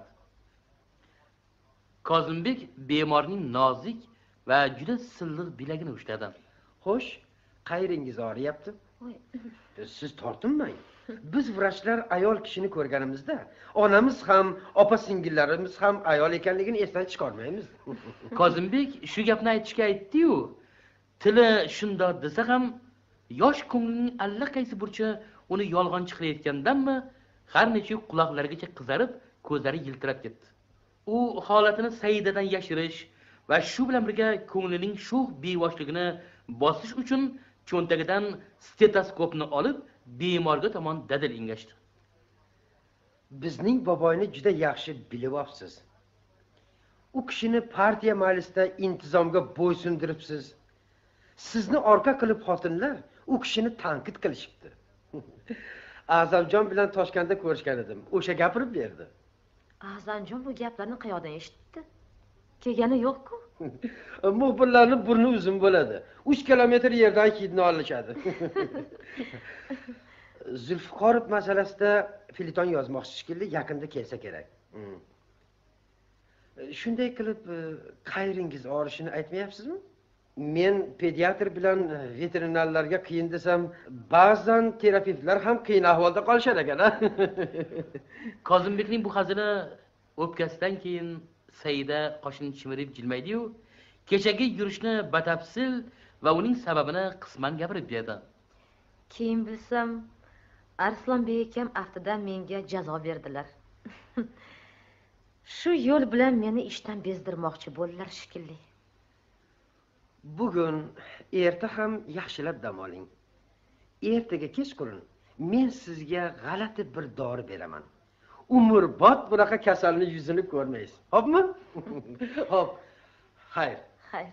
Kozimбек bemorning nozik va juda silliq bilagini ushladi. Xo'sh, qayeringiz og'riyapti? Siz tortinmang. Biz vrachlar ayol kishini ko'rganimizda, onamiz ham, opa-singillarimiz ham ayol ekanligini esdan chiqarmaymiz. Kozimбек shu gapni aytishga aytdi-yu, tili shundoq desa ham, yosh ko'nglining allaqaysi burchi uni yolg'onchi qilayotgandanmi, har nechuk quloqlarigacha qizarib, ko'zlari yiltirab ketdi. U holatini Saidadan yashirish va shu bilan birga ko'nglining sho'x bevoshligini bosish uchun cho'ntagidan stetoskopni olib, bemorga tomon dadil engashdi. Bizning boboyni juda yaxshi bilib olibsiz. U kishini partiya majlisida intizomga bo'ysundiribsiz. Sizni orqa qilib xotinlar u kishini tanqid qilishibdi. A'zamjon bilan Toshkentda ko'rishgan edim. O'sha gapirib berdi. A'zamjon bu gaplarni qayoqdan eshitdi? Kelgani yo'q-ku. Muxbirlarning burni uzun bo'ladi. uch kilometr yerdan hidni olishadi. Zulfiqorov masalasida filiton yozmoqchi shekilli, yaqinda kelsa kerak. Shunday qilib, qayringiz og'rishini aytmayapsizmi? Men pediatr bilan veterinarlarga qiyin desam, ba'zan terapevtlar ham qiyin ahvolda qolishar ekan. Kozimbekning bu hazili o'pkasidan keyin Saida qoshini chimirib jilmaydi-yu, kechagi yurishni batafsil va uning sababini qisman gapirib berdi. Keyin bilsam, Arslonbek akam aftidan menga jazo berdilar. Shu yo'l bilan meni ishdan bezdirmoqchi bo'ldilar shekilli. Bugun erta ham yaxshilab dam oling. Ertaga kechqurun men sizga g'alati bir dori beraman. Umrbod bunaqa kasalni yuzini ko'rmaysiz. Xo'pmi? Xo'p. Xayr. Xayr.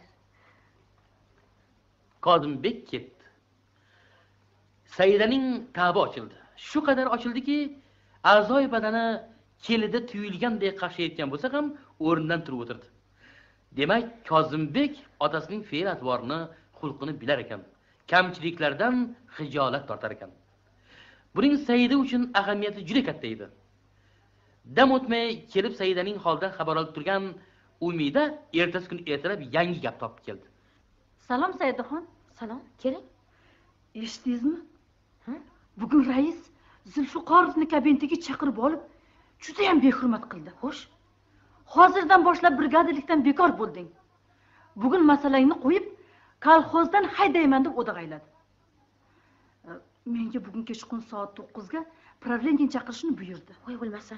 Kozimbek ketdi. Saidaning ta'bi ochildi. Shu qadar ochildiki, a'zoy badani kelida tuyulgandek qashayotgan bo'lsa ham o'rnidan turib o'tirdi. Demak, Kozimbek otasining fe'l atvorini, xulqini bilar ekan. Kamchiliklardan xijolat tortar ekan. Buning Saida uchun ahamiyati juda katta edi. Dam o'tmay kelib Saidaning holdan xabar olib turgan Umida ertasi kun ertalab yangi gap topib keldi. Salom Saidaxon. Salom, keling. Eshitdingizmi? Ha? Bugun rais Zulfiqorovni kabinetiga chaqirib olib, juda ham behurmat qildi. Xo'sh. Hozirdan boshlab brigadirlikdan bekor bo'lding. Bugun masalangni qo'yib, kolxozdan haydayman deb o'dag'ayladi. Menga bugun kechqurun soat to'qqiz ga pravleniya chaqirishni buyurdi. Voy bo'lmasam.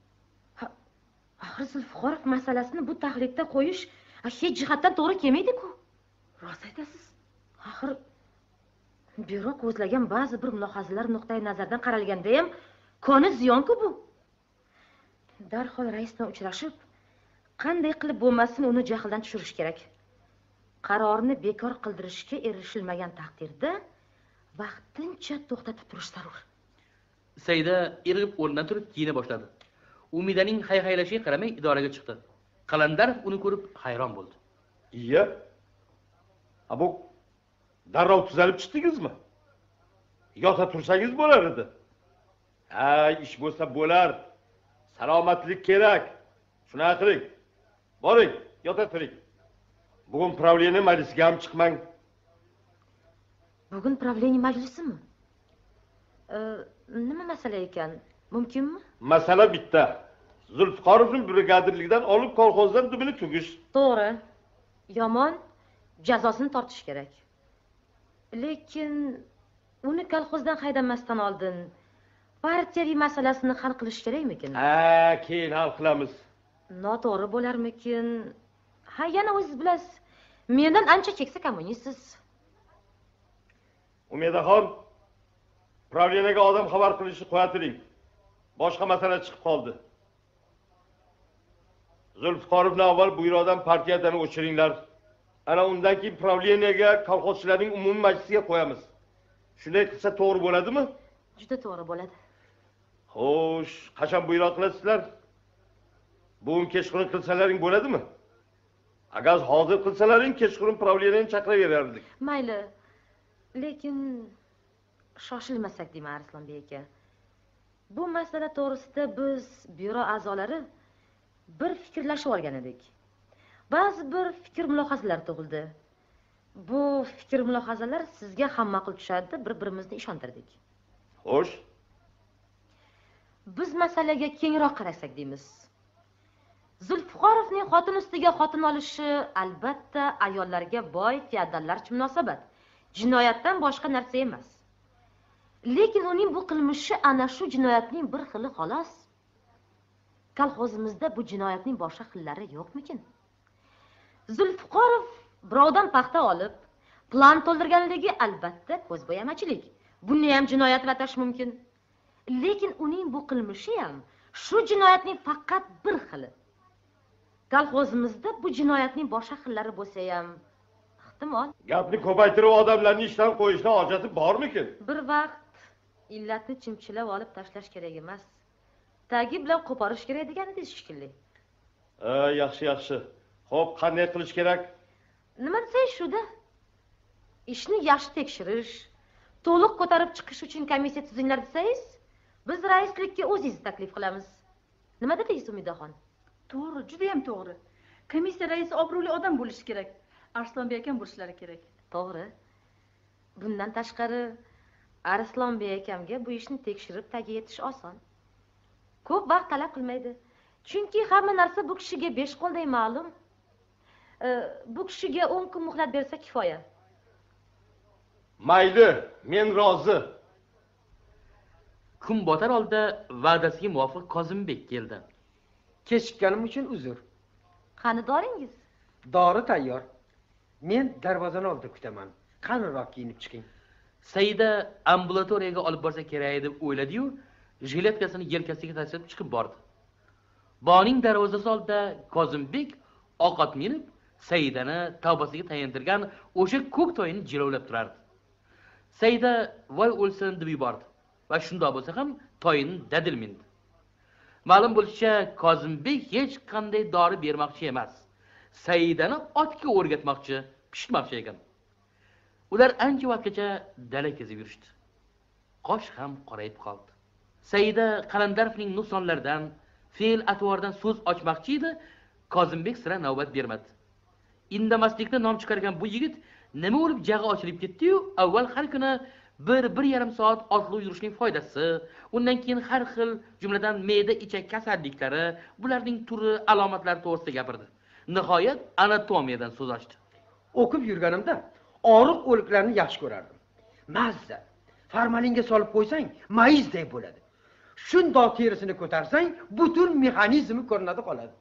Axir Zulfiqorov masalasini bu tahlikda qo'yish hech jihatdan to'g'ri kelmaydi-ku. Rost aytasiz. Axir byuro ko'zlagan ba'zi bir mulohazalar nuqtai nazardan qaralganda ham koni ziyon-ku bu. Darhol rais bilan uchrashib, qanday qilib bo'lmasin uni jahldan tushirish kerak. Qarorni bekor qildirishga erishilmagan taqdirda vaqtincha to'xtatib turish zarur. Saida irg'ib o'rnidan turib kiyina boshladi. Umidaning hay-haylashiga qaramay idoraga chiqdi. Qalandarov uni ko'rib hayron bo'ldi. Iya. Ha bu darrov tuzalib chiqdingizmi? Yota tursangiz bo'lar edi. Ha, ish bo'lsa bo'lar. Salomatlik kerak. Shunaqa qiling. Boring, yota turing. Bugun pravleniya majlisiga ham chiqmang. Bugun pravleniya majlisimi? E, nima masala ekan? Mumkinmi? Masala bitta. Zulfiqorovning brigadirlikdan olib kolxozdan dubini tugish. To'g'ri. Yomon jazosini tortish kerak. Lekin uni kolxozdan haydamasdan oldin partiyaviy masalasini hal qilish kerakmikin? Ha, keyin hal qilamiz. Noto'g'ri bo'larmikin? Ha, yana o'zingiz bilasiz. Mendan ancha keksa kommunistsiz. Umidaxon, pravleniyaga odam xabar qilishni qo'ya turing. Boshqa masala chiqib qoldi. Zulfiqorovni avval byurodan partiyadan o'chiringlar. Ana undan keyin pravleniyaga kolxozchilarning umumiy majlisiga qo'yamiz. Shunday qilsa to'g'ri bo'ladimi? Juda to'g'ri bo'ladi. Xo'sh, qachon buyruq qilasizlar? Bugun kechqurun qilsalaring bo'ladimi? Agar hozir qilsalaring kechqurun pravleniyani chaqiraverardik. Mayli. Lekin shoshilmasak deyman Arslonbek aka. Bu masala to'g'risida biz byuro a'zolari bir fikrlashib olgan edik. Ba'zi bir fikr mulohazalar tug'ildi. Bu fikr mulohazalar sizga ham ma'qul tushadi, bir-birimizni ishontirdik. Xo'sh. Biz masalaga kengroq qarasak deymiz. Zulfiqorovning xotin ustiga xotin olishi albatta ayollarga boy feodallarcha munosabat. Jinoyatdan boshqa narsa emas. Lekin uning bu qilmishi ana shu jinoyatning bir xili xolos. Kolxozimizda bu jinoyatning boshqa xillari yo'qmikin? Zulfiqorov birovdan paxta olib, plan to'ldirganligi albatta ko'zbo'yamachilik. Buni ham jinoyat deb atash mumkin. Lekin uning bu qilmishi ham shu jinoyatning faqat bir xili. Kolxozimizda bu jinoyatning boshqa xillari bo'lsa ham ehtimol. Gapni ko'paytirib odamlarni ishdan qo'yishdan hojati bormikin? Bir vaqt illatni chimchilab olib tashlash kerak emas. Tagi bilan qo'parish kerak deganidingiz shekilli. Ha, yaxshi, yaxshi. Xo'p, qanday qilish kerak? Nima desangiz shu-da. Ishni yaxshi tekshirish, to'liq ko'tarib chiqish uchun komissiya tuzinglar desangiz, biz raislikka o'zingizni taklif qilamiz. Nima dedingiz Umidaxon? To'g'ri, juda ham to'g'ri. Komissiya raisi obro'li odam bo'lishi kerak. Arslonbek akam bo'lishlari kerak. To'g'ri. Bundan tashqari Arslonbek akamga bu ishni tekshirib tagiga yetish oson. Ko'p vaqt talab qilmaydi. Chunki hamma narsa bu kishiga besh qo'lday ma'lum. E, bu kishiga o'n kun muhlat bersa kifoya. Mayli, men rozi. Kun botar oldi va'dasiga muvofiq Kozhimbek keldi. Kechikkanim uchun uzr. Qani doringiz? Dori tayyor. Men darvozani oldida kutaman. Qaniroq kiyinib chiqing. Saida ambulatoriyaga olib borsa kerak deb o'yladi-yu, jiletkasini yelkasiga tashlab chiqib bordi. Boning darvozasi oldida Kozhimbek oqat minib, Saidani tavbasiga tayantirgan o'sha ko'k toyini jilovlab turardi. Saida voy o'lsin deb yubordi va shunday bo'lsa ham toyini dadil mindi. Ma'lum bo'lishicha, Kozhimbek hech qanday dori bermoqchi emas. Saidani otga o'rgatmoqchi, pishmoqchi ekan. Ular ancha vaqtgacha dala kezib yurishdi. Qosh ham qorayib qoldi. Saida Qalandarovning nuqsonlaridan, fe'l atvoridan so'z ochmoqchi edi, Kozhimbek sira navbat bermadi. Indamaslikda nom chiqargan bu yigit nima bo'lib jag'i ochilib ketdi-yu, avval har kuni bir bir yarim soat otliq yurishning foydasi, undan keyin har xil, jumladan me'da ichak kasalliklari, bularning turi, alomatlari to'g'risida gapirdi. Nihoyat anatomiyadan so'z ochdi. O'qib yurganimda og'riq o'liklarni yaxshi ko'rardim. Mazza. Formalinga solib qo'ysang, mayizdek bo'ladi. Shundoq terisini ko'tarsang, butun mexanizmi ko'rinadi qoladi.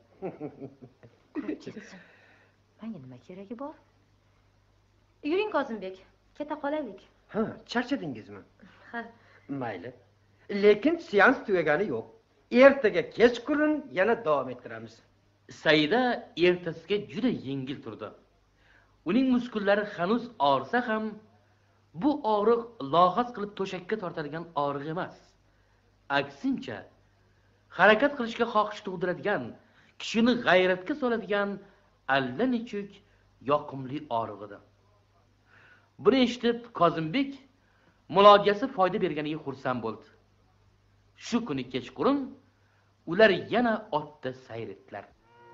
Menga nima keragi bor? Yuring Kozhimbek, keta qolaylik. Ha, charchadingizmi? Ha. Mayli. Lekin seans tugagani yo'q. Ertaga kechqurun yana davom ettiramiz. Saida ertasiga juda yengil turdi. Uning muskullari hanuz og'risa ham, bu og'riq log'az qilib to'shakka tortadigan og'riq emas. Aksincha, harakat qilishga xohish tug'diradigan, kishini g'ayratga soladigan allanechuk yoqimli og'riq edi. Buni eshitib Kozhimbek mulojasi foyda berganiga xursand bo'ldi. Shu kuni kechqurun ular yana otda sayr etdilar.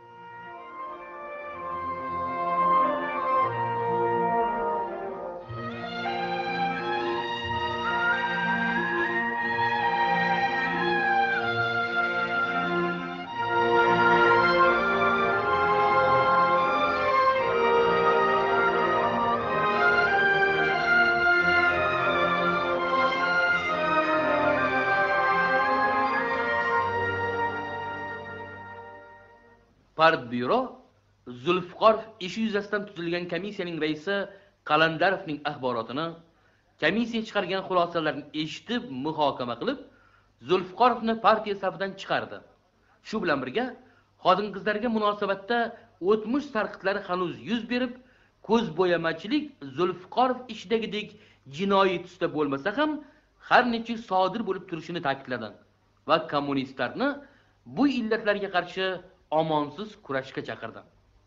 Partbyuro Zulfiqorov ishi yuzasidan tuzilgan komissiyaning raisi Qalandarovning axborotini, komissiya chiqargan xulosalarni eshitib, muhokama qilib, Zulfiqorovni partiya safidan chiqardi. Shu bilan birga, xotin-qizlarga munosabatda o'tmish sarqitlari hanuz yuz berib, ko'z bo'yamachilik Zulfiqorov ishidagidek jinoiy tusda bo'lmasa ham, har nechuk sodir bo'lib turishini ta'kidladi va kommunistlarni bu illatlarga qarshi omonsiz kurashga chaqirdi.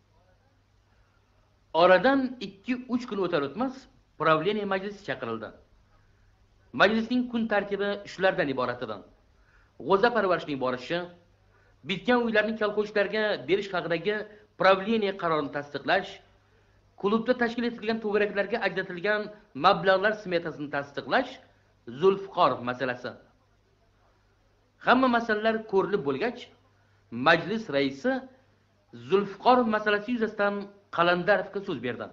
Oradan ikki uch kun o'tar o'tmas pravleniya majlisi chaqirildi. Majlisning kun tartibi shulardan iborat edi. G'o'za parvarishning borishi, bitgan uylarning kolxozlarga berish haqidagi pravleniya qarorini tasdiqlash, klubda tashkil etilgan to'garaklarga ajratilgan mablag'lar smetasini tasdiqlash Zulfiqorov masalasi. Hamma masalalar ko'rilib bo'lgach, majlis raisi Zulfiqorov masalasi yuzasidan Qalandarovga so'z berdi.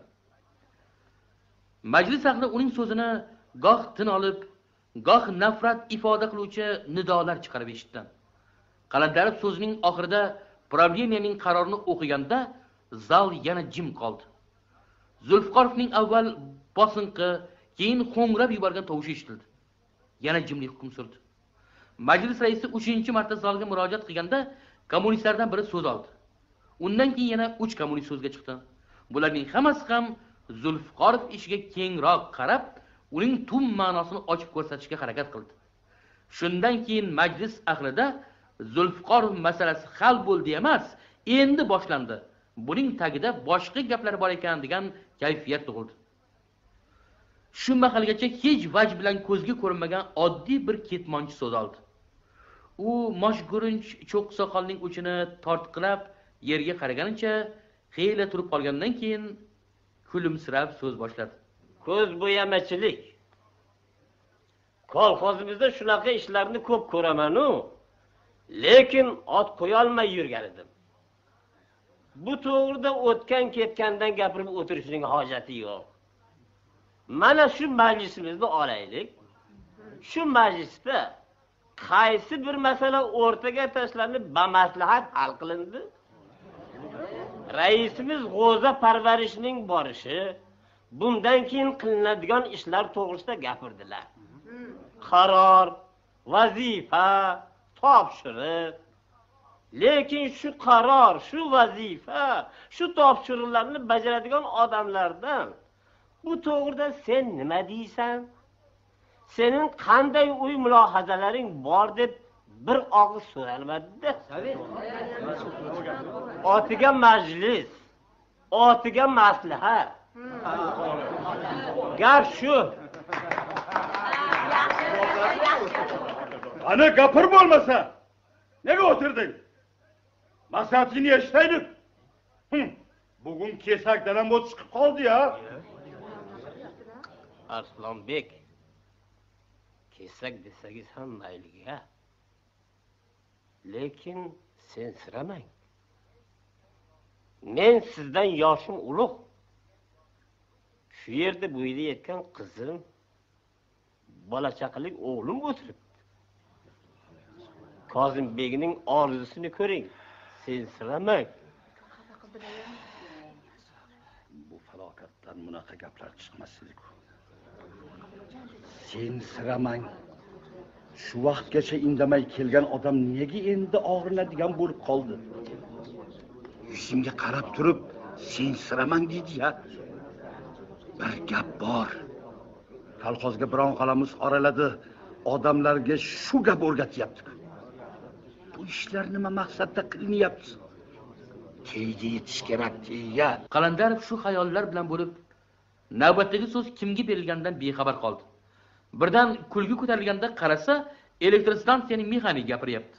Majlis haqida uning so'zini goh tin olib, goh nafrat ifoda qiluvchi nidolar chiqarib eshitdi. Qalandarov so'zining oxirida pravleniyaning qarorini o'qiganda zal yana jim qoldi. Zulfiqorovning avval bosinqi, keyin qo'ngrab yuborgan tovushi eshitildi. Yana jimlik hukm surdi. Majlis raisi uchinchi marta zalga murojaat qilganda kommunistlardan biri so'z oldi. Undan keyin yana uch kommunist so'zga chiqdi. Bularning hammasi ham Zulfiqorov ishiga kengroq qarab, uning tub ma'nosini ochib ko'rsatishga harakat qildi. Shundan keyin majlis ahlida Zulfiqorov masalasi hal bo'ldi emas, endi boshlandi. Buning tagida boshqa gaplar bor ekan degan kayfiyat tug'ildi. Shu mahalgacha hech vaj bilan ko'zga ko'rinmagan oddiy bir ketmonchi so'z oldi. U moshgurunch cho'q soqolning uchini tortqilab yerga qaraganicha xeyla turib qolgandan keyin kulimsirab so'z boshladi. Ko'z bo'yamachilik. Kolxozimizda shunaqa ishlarni ko'p ko'raman-u, lekin ot qo'ya olmay yurgan edim. Bu to'g'rida o'tgan ketgandan gapirib o'tirishning hojati yo'q. Mana shu majlisimizni olaylik. Shu majlisda qaysi bir masala o'rtaga tashlanib, bamaslahat hal qilindi? Raisimiz g'o'za parvarishining borishi, bundan keyin qilinadigan ishlar to'g'risida gapirdilar. Qaror, vazifa, topshiriq. Lekin shu qaror, shu vazifa, shu topshiriqlarni bajaradigan odamlardan bu to'g'rida sen nima deysan? Sening qanday uy mulohazalaring bor deb bir og'iz so'ralmadi-da. Otiga majlis, otiga maslahat. Gap shu. Ana gapir bo'lmasa, nega o'tirding? Maslahatini eshitaylik. Bugun kesakdan ham o't chiqib qoldi-ya. Arslonbek, kesak desangiz ham mayliga. Lekin sen siramang. Men sizdan yoshim ulug'. Shu yerda bo'yida yetgan qizim, bola chaqalik o'g'lim o'tiribdi. Kozimbekning orzusini ko'ring. Sen siramang. Bu falokatdan bunaqa gaplar chiqmaslik. Sen siramang. Shu vaqtgacha indamay kelgan odam nega endi og'rinadigan bo'lib qoldi? Yuzimga qarab turib, sen siramang deydi-ya. Bir gap bor. Kolxozga biron qalamiz oraladi. Odamlarga shu gap o'rgatyapti. Bu ishlar nima maqsadda qilinyapti? Teyga yetish kerak, teyga. Qalandarov shu xayollar bilan bo'lib, navbatdagi so'z kimga berilganidan bexabar qoldi. Birdan kulgi ko'tarilganda qarasa, elektrostansiyaning mexaniki gapiryapti.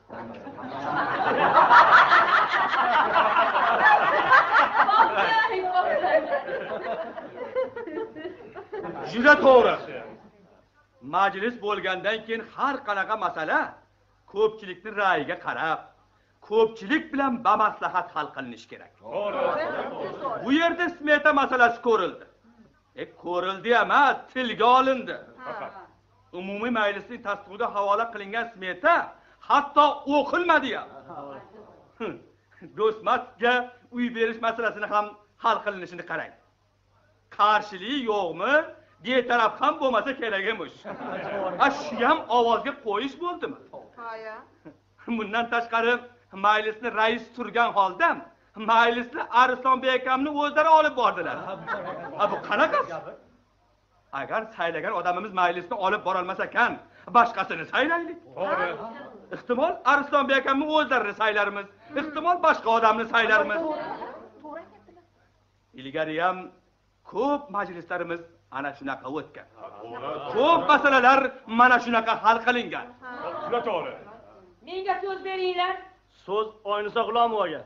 Juda to'g'ri. Majlis bo'lgandan keyin har qanaqa masala ko'pchilikning ra'yiga qarab, ko'pchilik bilan bamaslahat hal qilinishi kerak. To'g'ri. Bu yerda smeta masalasi ko'rildi. E ko'rildi emas, tilga olindi. Umumiy majlisning tasdiqida havola qilingan smeta hatto o'qilmadi ham. Do'stmatga uy berish masalasini ham hal qilinishini qarang. Qarshilik yo'qmi? Betaraf ham bo'lmasa kerak emish. Ha, shu ham ovozga qo'yish bo'ldimi? Haya. Bundan tashqari majlisni rais turgan holda majlisni Arslonbek akamni o'zlari olib bordilar. Ha, bu qanaqasi? Agar saylagan odamimiz majlisni olib bora olmasa ekan, boshqasini saylaylik. To'g'ri. Ehtimol Arslonbek akamni o'zlarini saylarmiz, ehtimol boshqa odamni saylarmiz. To'g'ri aytdilar. Ilgari ham ko'p majlislarimiz ana shunaqa o'tgan. Ko'p masalalar mana shunaqa hal qilingan. Juda to'g'ri. Menga so'z beringlar. So'z Oynisa G'ulamovaga.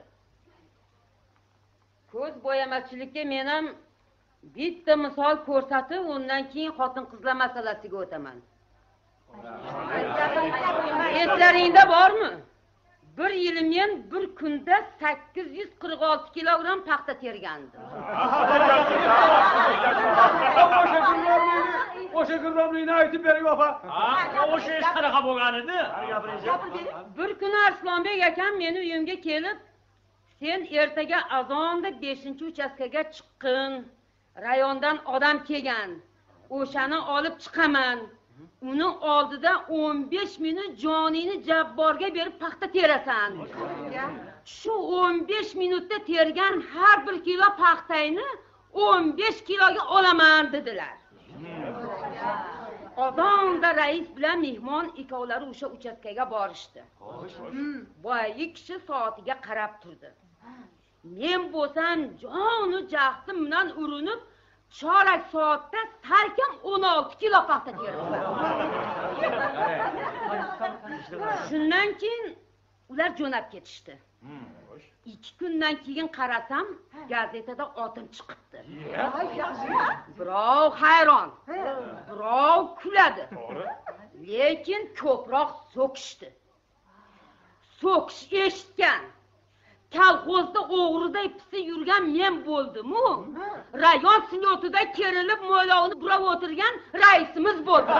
Ko'z bo'yamachilikka men ham bitta misol ko'rsatib, undan keyin xotin-qizlar masalasiga o'taman. Eslaringda bormi? Bir yil men bir kunda sakkiz yuz qirq olti kilogramm paxta tergandim. O'sha gurromlikni aytib bering, opa. Ha, o'sha ish qanaqa bo'lgan edi? Bir kuni Arslonbek akam meni uyimga kelib, "Sen ertaga azonda beshinchi uchastkaga chiqqin. Rayondan odam kelgan. O'shani olib chiqaman. Uni oldida o'n besh minut joningni jabborga berib paxta terasan. Shu o'n besh minutda tergan har bir kilo paxtayni o'n besh kiloga olaman dedilar. Odamda rais bilan mehmon ikkovlari o'sha uchastkaga borishdi. Boyagi kishi soatiga qarab turdi. Men bo'lsam jonu jahdim bilan urinib, chorak soatda salkam o'n olti kilo paxta terdim. Shundan keyin ular jo'nab ketishdi. ikki kundan keyin qarasam, gazetada otim chiqibdi. Birov hayron, birov kuladi. Lekin ko'proq so'kishdi. So'kish eshitgan, kolxozda o'g'riday pisi yurgan men bo'ldim-u, rayon sinotida kerilib mo'ylovni burab o'tirgan raisimiz bo'ldi.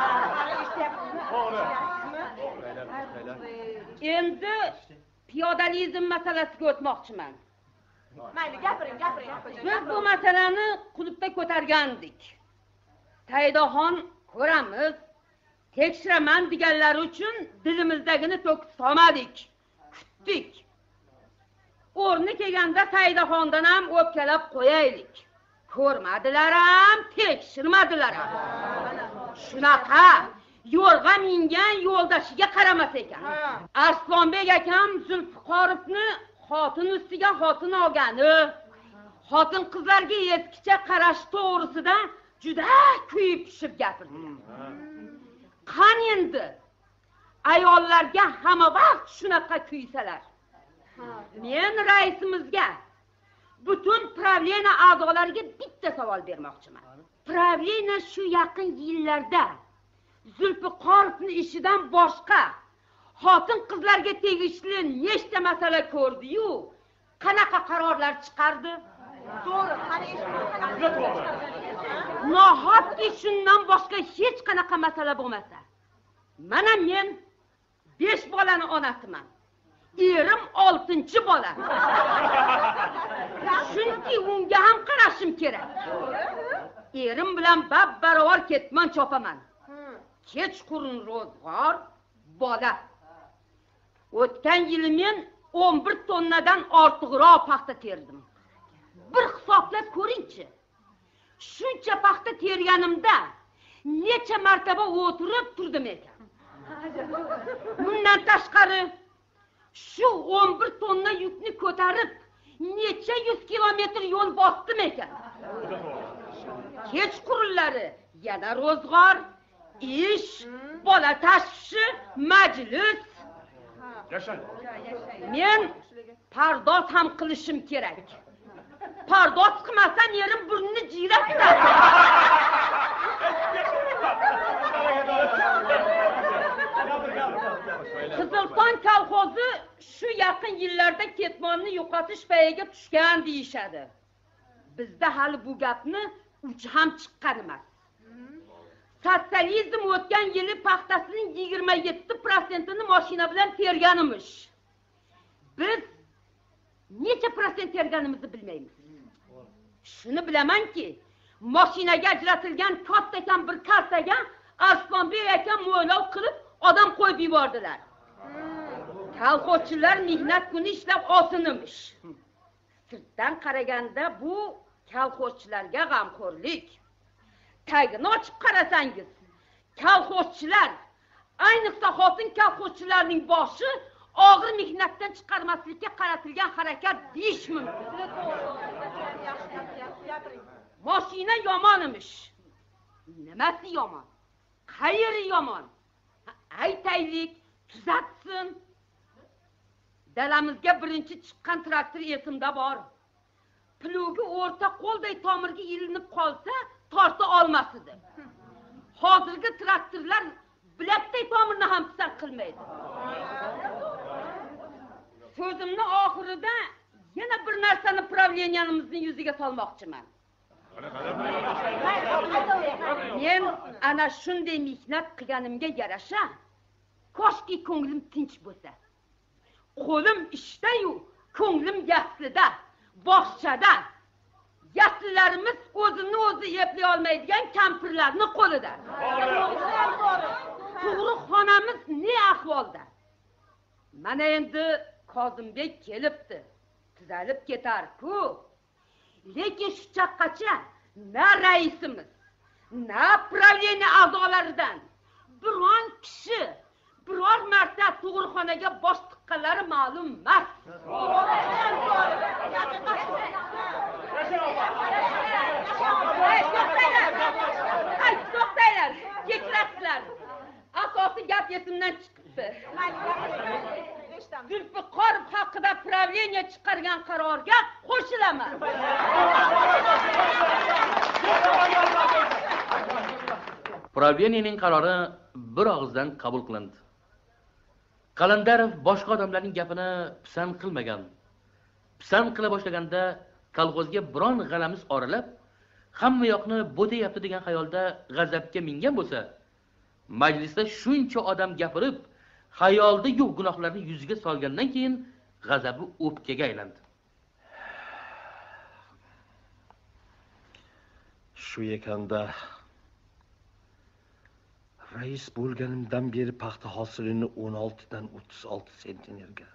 Endi piyodalizm masalasiga o'tmoqchiman. Mayli, gapiring, gapiring. Biz bu masalani klubda ko'targandik. Taydaxon ko'ramiz, tekshiraman deganlari uchun dilimizdagini to'kib solmadik. Kutdik. O'rni kelganda Taydaxondan ham o'pkalab qo'yaylik. Ko'rmadilar ham, tekshirmadilar ham. Shunaqa yo'rg'a mingan yo'ldashiga qaramas ekan. Arslonbek akam Zulfiqorovni xotin ustiga xotin olgani, xotin qizlarga eskicha qarash to'g'risida juda kuyib pishib gapirdi. Qani endi ayollarga hamma vaqt shunaqa kuysalar. Men raisimizga, butun pravleniya a'zolariga bitta savol bermoqchiman. Pravleniya shu yaqin yillarda Zulfiqorovni ishidan boshqa xotin qizlarga tegishli nechta masala ko'rdi-yu, qanaqa qarorlar chiqardi? To'g'ri, qani eshitdim. Nahotki shundan boshqa hech qanaqa masala bo'lmasa. Mana men besh bolani onasiman. Erim oltinchi bola. Chunki unga ham qarashim kerak. Erim bilan bab-barobar ketman chopaman. Kechqurun ro'zg'or, bola. O'tgan yili men o'n bir tonnadan ortiqroq paxta terdim. Bir hisoblab ko'ringchi. Shuncha paxta terganimda necha martaba o'tirib turdim ekan. Bundan tashqari shu o'n bir tonna yukni ko'tarib necha yuz kilometr yo'l bosdim ekan. Kechqurunlari yana ro'zg'or, ish, bola tashvishi, majlis. Men pardoz ham qilishim kerak. Pardoz qilmasam yerim burnini jiylab ketadi. Qizilton kolxozi shu yaqin yillarda ketmonni yo'qotish payiga tushgan deyishadi. Bizda hali bu gapni uchi ham chiqqan emas. Sotsializm o'tgan yili paxtasining yigirma yetti prosentini mashina bilan terganimiz. Biz necha prosent terganimizni bilmaymiz. Shuni bilamanki, mashinaga ajratilgan kattakan bir kartaga Arslonbek akam mo'ylov qilib odam qo'yib yubordilar. Kolxozchilar mehnat kuni ishlab olsinmish. Sirtdan qaraganda bu kolxozchilarga g'amxo'rlik. Tagini ochib qarasangiz, kolxozchilar, ayniqsa xotin kolxozchilarning boshi og'ir mehnatdan chiqarmaslikka qaratilgan harakat deyish mumkin. Mashina yomon emish. Nimasi yomon? Qayeri yomon? Aytaylik, tuzatsin. Dalamizga birinchi chiqqan traktor esimda bor. Plugi o'rta qo'lday tomirga ilinib qolsa, torta olmas edi. Hozirgi traktorlar bilakday tomirni ham pisand qilmaydi. So'zimni oxirida yana bir narsani pravleniyamizning yuziga solmoqchiman. Men ana shunday mehnat qilganimga yarasha, koshki ko'nglim tinch bo'lsa. Qo'lim ishda-yu, ko'nglim yaslida, bog'chada. Yaslilarimiz o'zini o'zi eplay olmaydigan kampirlarning qo'lida. Tug'ruqxonamiz ne ahvolda? Mana endi Qozimbek kelibdi. Tuzalib ketar-ku. lekin shu chaqqacha na raisimiz na правление a'zolaridan biron kishi biror marta tug'ruqxonaga bosh tiqqanlari ma'lum emas. Ay, to'xtanglar, kechirasizlar. Asosiy gap esimdan chiqibdi. Zulfiqorov haqida правление chiqargan qarorga qo'shilaman. Pravleniyaning qarori bir og'izdan qabul qilindi. Qalandarov boshqa odamlarning gapini pisand qilmagan. Pisand qila boshlaganda kolxozga biron g'alamis oralab, hamma yoqni bo'tayapti degan xayolda g'azabga mingan bo'lsa, majlisda shuncha odam gapirib, xayolda yo'q gunohlarni yuziga solgandan keyin g'azabi o'pkaga aylandi. Shu ekanda rais bo'lganimdan beri paxta hosilini o'n olti dan o'ttiz olti sentnerga,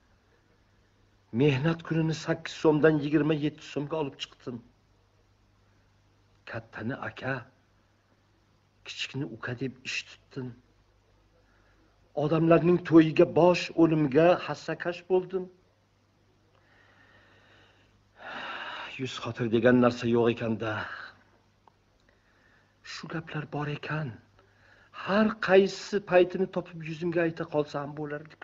mehnat kunini sakkiz so'mdan yigirma yetti so'mga olib chiqdim. Kattani aka, kichikni uka deb ish tutdim. Odamlarning to'yiga bosh, o'limiga hassakash bo'ldim. Yuz xotir degan narsa yo'q ekanda. Shu gaplar bor ekan. Har qaysi paytini topib yuzimga ayta qolsam bo'lardi-ku.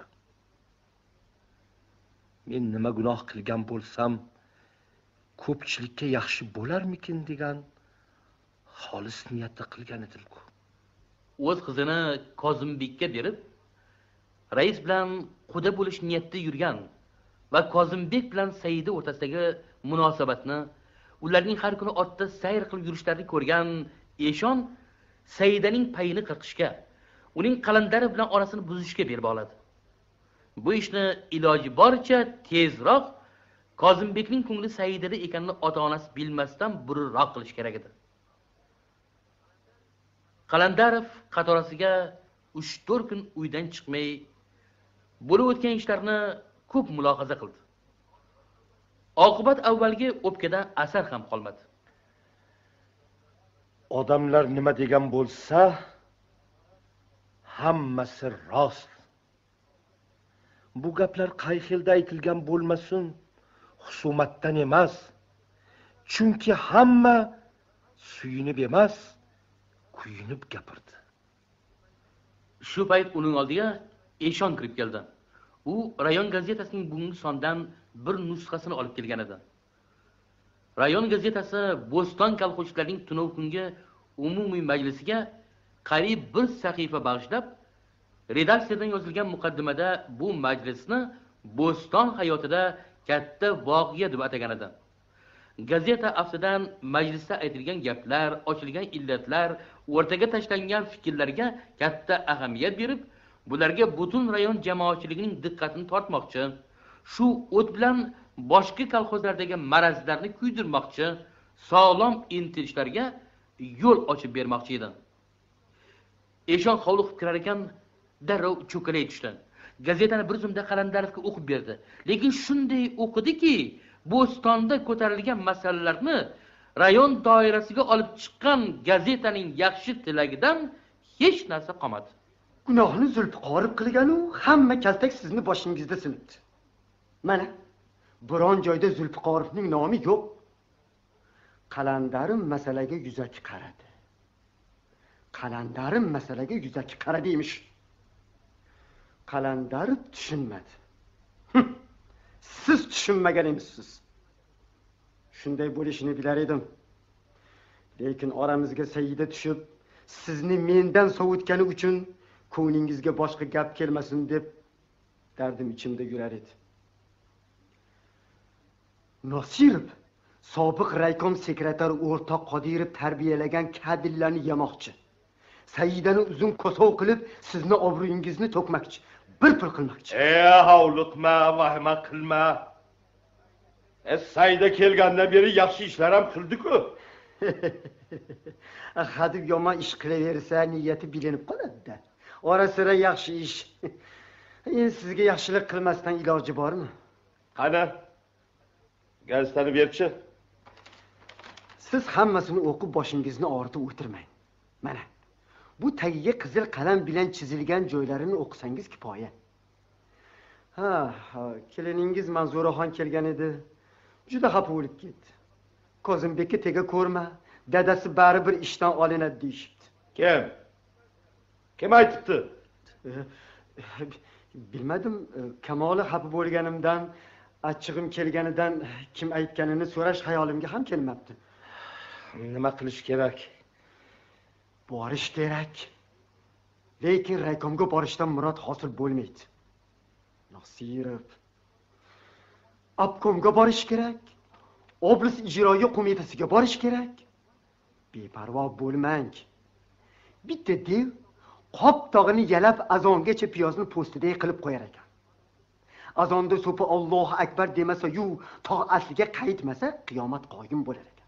Men nima gunoh qilgan bo'lsam, ko'pchilikka yaxshi bo'larmikin degan xolis niyatda qilgan edim-ku. O'z qizini Kozimbekka berib, rais bilan quda bo'lish niyatida yurgan va Kozimbek bilan Saida o'rtasidagi munosabatni, ularning har kuni otda sayr qilib yurishlarini ko'rgan Eshon Saidaning payini qirqishga, uning Qalandari bilan orasini buzishga berib oladi. Bu ishni iloji boricha tezroq Kozimbekning ko'ngli Saidada ekanini ota-onasi bilmasdan burunroq qilish kerak edi. Qalandarov qatorasiga uch to'rt kun uydan chiqmay, bo'lib o'tgan ishlarni ko'p mulohaza qildi. Oqibat avvalgi o'pkadan asar ham qolmadi. Odamlar nima degan bo'lsa, hammasi rost. Bu gaplar qay xilda aytilgan bo'lmasin, husumatdan emas. Chunki hamma suyunib emas, kuyunib gapirdi. Shu payt uning oldiga Eshon kirib keldi. U rayon gazetasining bugungi sondan bir nusxasini olib kelgan edi. Rayon gazetasi Bo'ston kolxozchilarining tunov kungi umumiy majlisiga qariyb bir sahifa bag'ishlab, redaksiyadan yozilgan muqaddimada bu majlisni Bo'ston hayotida katta voqea deb atagan edi. Gazeta aftidan majlisda aytilgan gaplar, ochilgan illatlar, o'rtaga tashlangan fikrlarga katta ahamiyat berib, bularga butun rayon jamoatchiligining diqqatini tortmoqchi, shu o't bilan boshqa kolxozlardagi marazlarni kuydirmoqchi, sog'lom intilishlarga yo'l ochib bermoqchi edi. Eshon hovliqib kirar ekan, darrov cho'kalay tushdi. Gazetani bir zumda Qalandarovga o'qib berdi. Lekin shunday o'qidiki, Bo'stonda ko'tarilgan masalalarni rayon doirasiga olib chiqqan gazetaning yaxshi tilagidan hech narsa qolmadi. Gunohni Zulfiqorov qilgan-u, hamma kaltak sizni boshingizda sinibdi. Mana, biron joyda Zulfiqorovning nomi yo'q. Qalandarim masalaga yuzaki qaradi. Qalandarim masalaga yuzaki qaradi emish. Qalandarov tushunmadi. Siz tushunmagan emisiz. Shunday bo'lishini bilar edim. Lekin oramizga Saida tushib, sizni mendan sovutgani uchun ko'nglingizga boshqa gap kelmasin deb dardim ichimda yurar edi. Nosirov sobiq raykom sekretari o'rtoq Qodirov tarbiyalagan kadillarni yemoqchi. Saidani uzun kosov qilib, sizni obro'yingizni to'kmoqchi, bir pul qilmoqchi. Ey, havliqma, vahima qilma. E, Saida kelgandan beri yaxshi ishlar ham qildi-ku. Hadib yomon ish qilaversa, niyati bilinib qoladi-da. Ora-sira yaxshi ish. Endi sizga yaxshilik qilmasdan iloji bormi? Qani? Gazetani berchi. siz hammasini o'qib boshingizni og'ritib o'tirmang. Mana bu tagiga qizil qalam bilan chizilgan joylarini o'qisangiz kifoya. Ha, keliningiz Manzuraxon kelgan edi. Juda xafa bo'lib ketdi. Kozimbekka tega ko'rma, dadasi baribir ishdan olinadi deyishibdi. Kim? Kim aytibdi? Bilmadim, Kamoli xafa bo'lganimdan, achchig'im kelganidan kim aytganini so'rash xayolimga ham kelmabdi. Nima qilish kerak? Borish kerak. Lekin raykomga borishdan murod hosil bo'lmaydi. Nasirov. Obkomga borish kerak. Oblast ijroiya qo'mitasiga borish kerak. Beparvo bo'lmang. Bitta dev qop tog'ini yalab azongacha piyozni po'stiday qilib qo'yar ekan. Azonda so'pi Allohu akbar demasa yu tog' asliga qaytmasa qiyomat qoyim bo'lar ekan.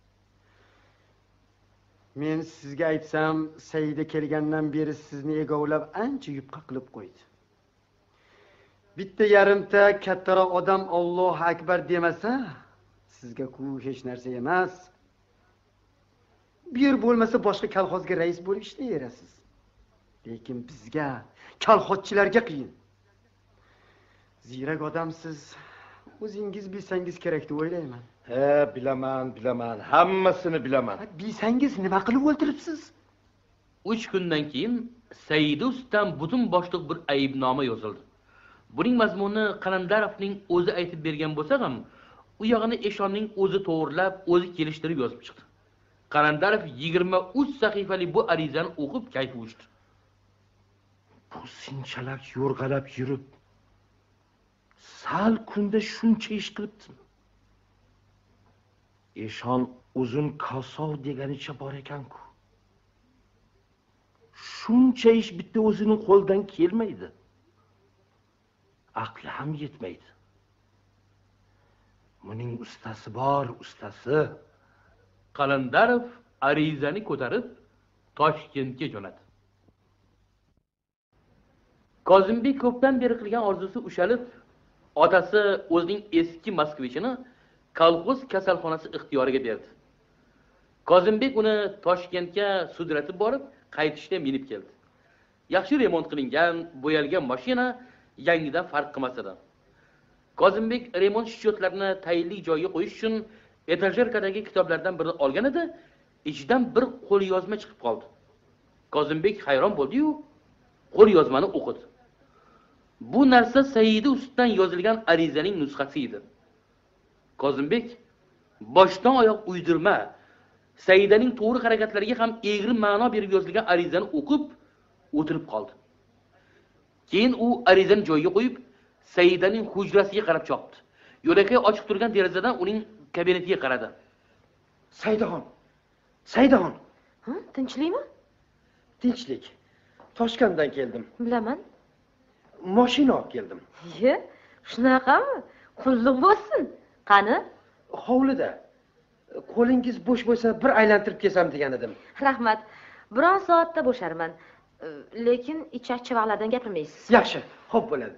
Men sizga aytsam, Saida kelgandan beri sizni egovlab ancha yupqa qilib qo'ydi. Bitta yarimta kattaroq odam Allohu akbar demasa, sizga ku hech narsa emas. Bir bo'lmasa boshqa kolxozga rais bo'lib ishlayverasiz. Lekin bizga, kolxozchilarga qiyin. Ziyrak odamsiz, o'zingiz bilsangiz kerak deb o'ylayman. He, bilaman, bilaman. Hammasini bilaman. Bilsangiz nima qilib o'ltiribsiz? uch kundan keyin Saida ustidan butun boshliq bir aybnoma yozildi. Buning mazmuni Qalandarovning o'zi aytib bergan bo'lsa ham, u yog'ini Eshonning o'zi to'g'rilab, o'zi kelishtirib yozib chiqdi. Qalandarov yigirma uch sahifali bu arizani o'qib kayfi uchdi. Bu sinchilar yo'rg'alab yurib, sal kunda shuncha ish qilibdi. Eshon uzun kosov deganicha bor ekan-ku. Shuncha ish bitta o'zining qo'ldan kelmaydi. Aqli ham yetmaydi. Buning ustasi bor, ustasi. Qalandarov arizani ko'tarib Toshkentga jo'nadi. Kozimbek ko'pdan beri qilgan orzusi ushalib, otasi o'zining eski Moskvichini kolxoz kasalxonasi ixtiyoriga berdi. Kozimbek uni Toshkentga sudratib borib, qaytishda minib keldi. Yaxshi remont qilingan, bo'yalgan mashina yangidan farq qilmas edi. Kozimbek remont shtyotlarini tayinli joyga qo'yish uchun etajerkadagi kitoblardan birini olgan edi, ichidan bir qo'lyozma chiqib qoldi. Kozimbek hayron bo'ldi-yu, qo'lyozmani o'qidi. Bu narsa Saida ustidan yozilgan arizaning nusxasi edi. Kozimbek boshdan oyoq uydirma, Saidaning to'g'ri harakatlariga ham egri ma'no berib yozilgan arizani o'qib o'tirib qoldi. Keyin u arizani joyiga qo'yib, Saidaning hujrasiga qarab chopdi. Yo'lakay ochiq turgan derazadan uning kabinetiga qaradi. Saidaxon. Saidaxon. Ha, tinchlikmi? Tinchlik. Toshkentdan keldim. Bilaman. Mashina olib keldim. Ye, shunaqami? Qulluq bo'lsin. Qani? Hovlida. Qo'lingiz bo'sh bo'lsa bir aylantirib kelsam degan edim. Rahmat. Biron soatda bo'sharman. Lekin ichak chivoqlardan gapirmaysiz. Yaxshi, xo'p bo'ladi.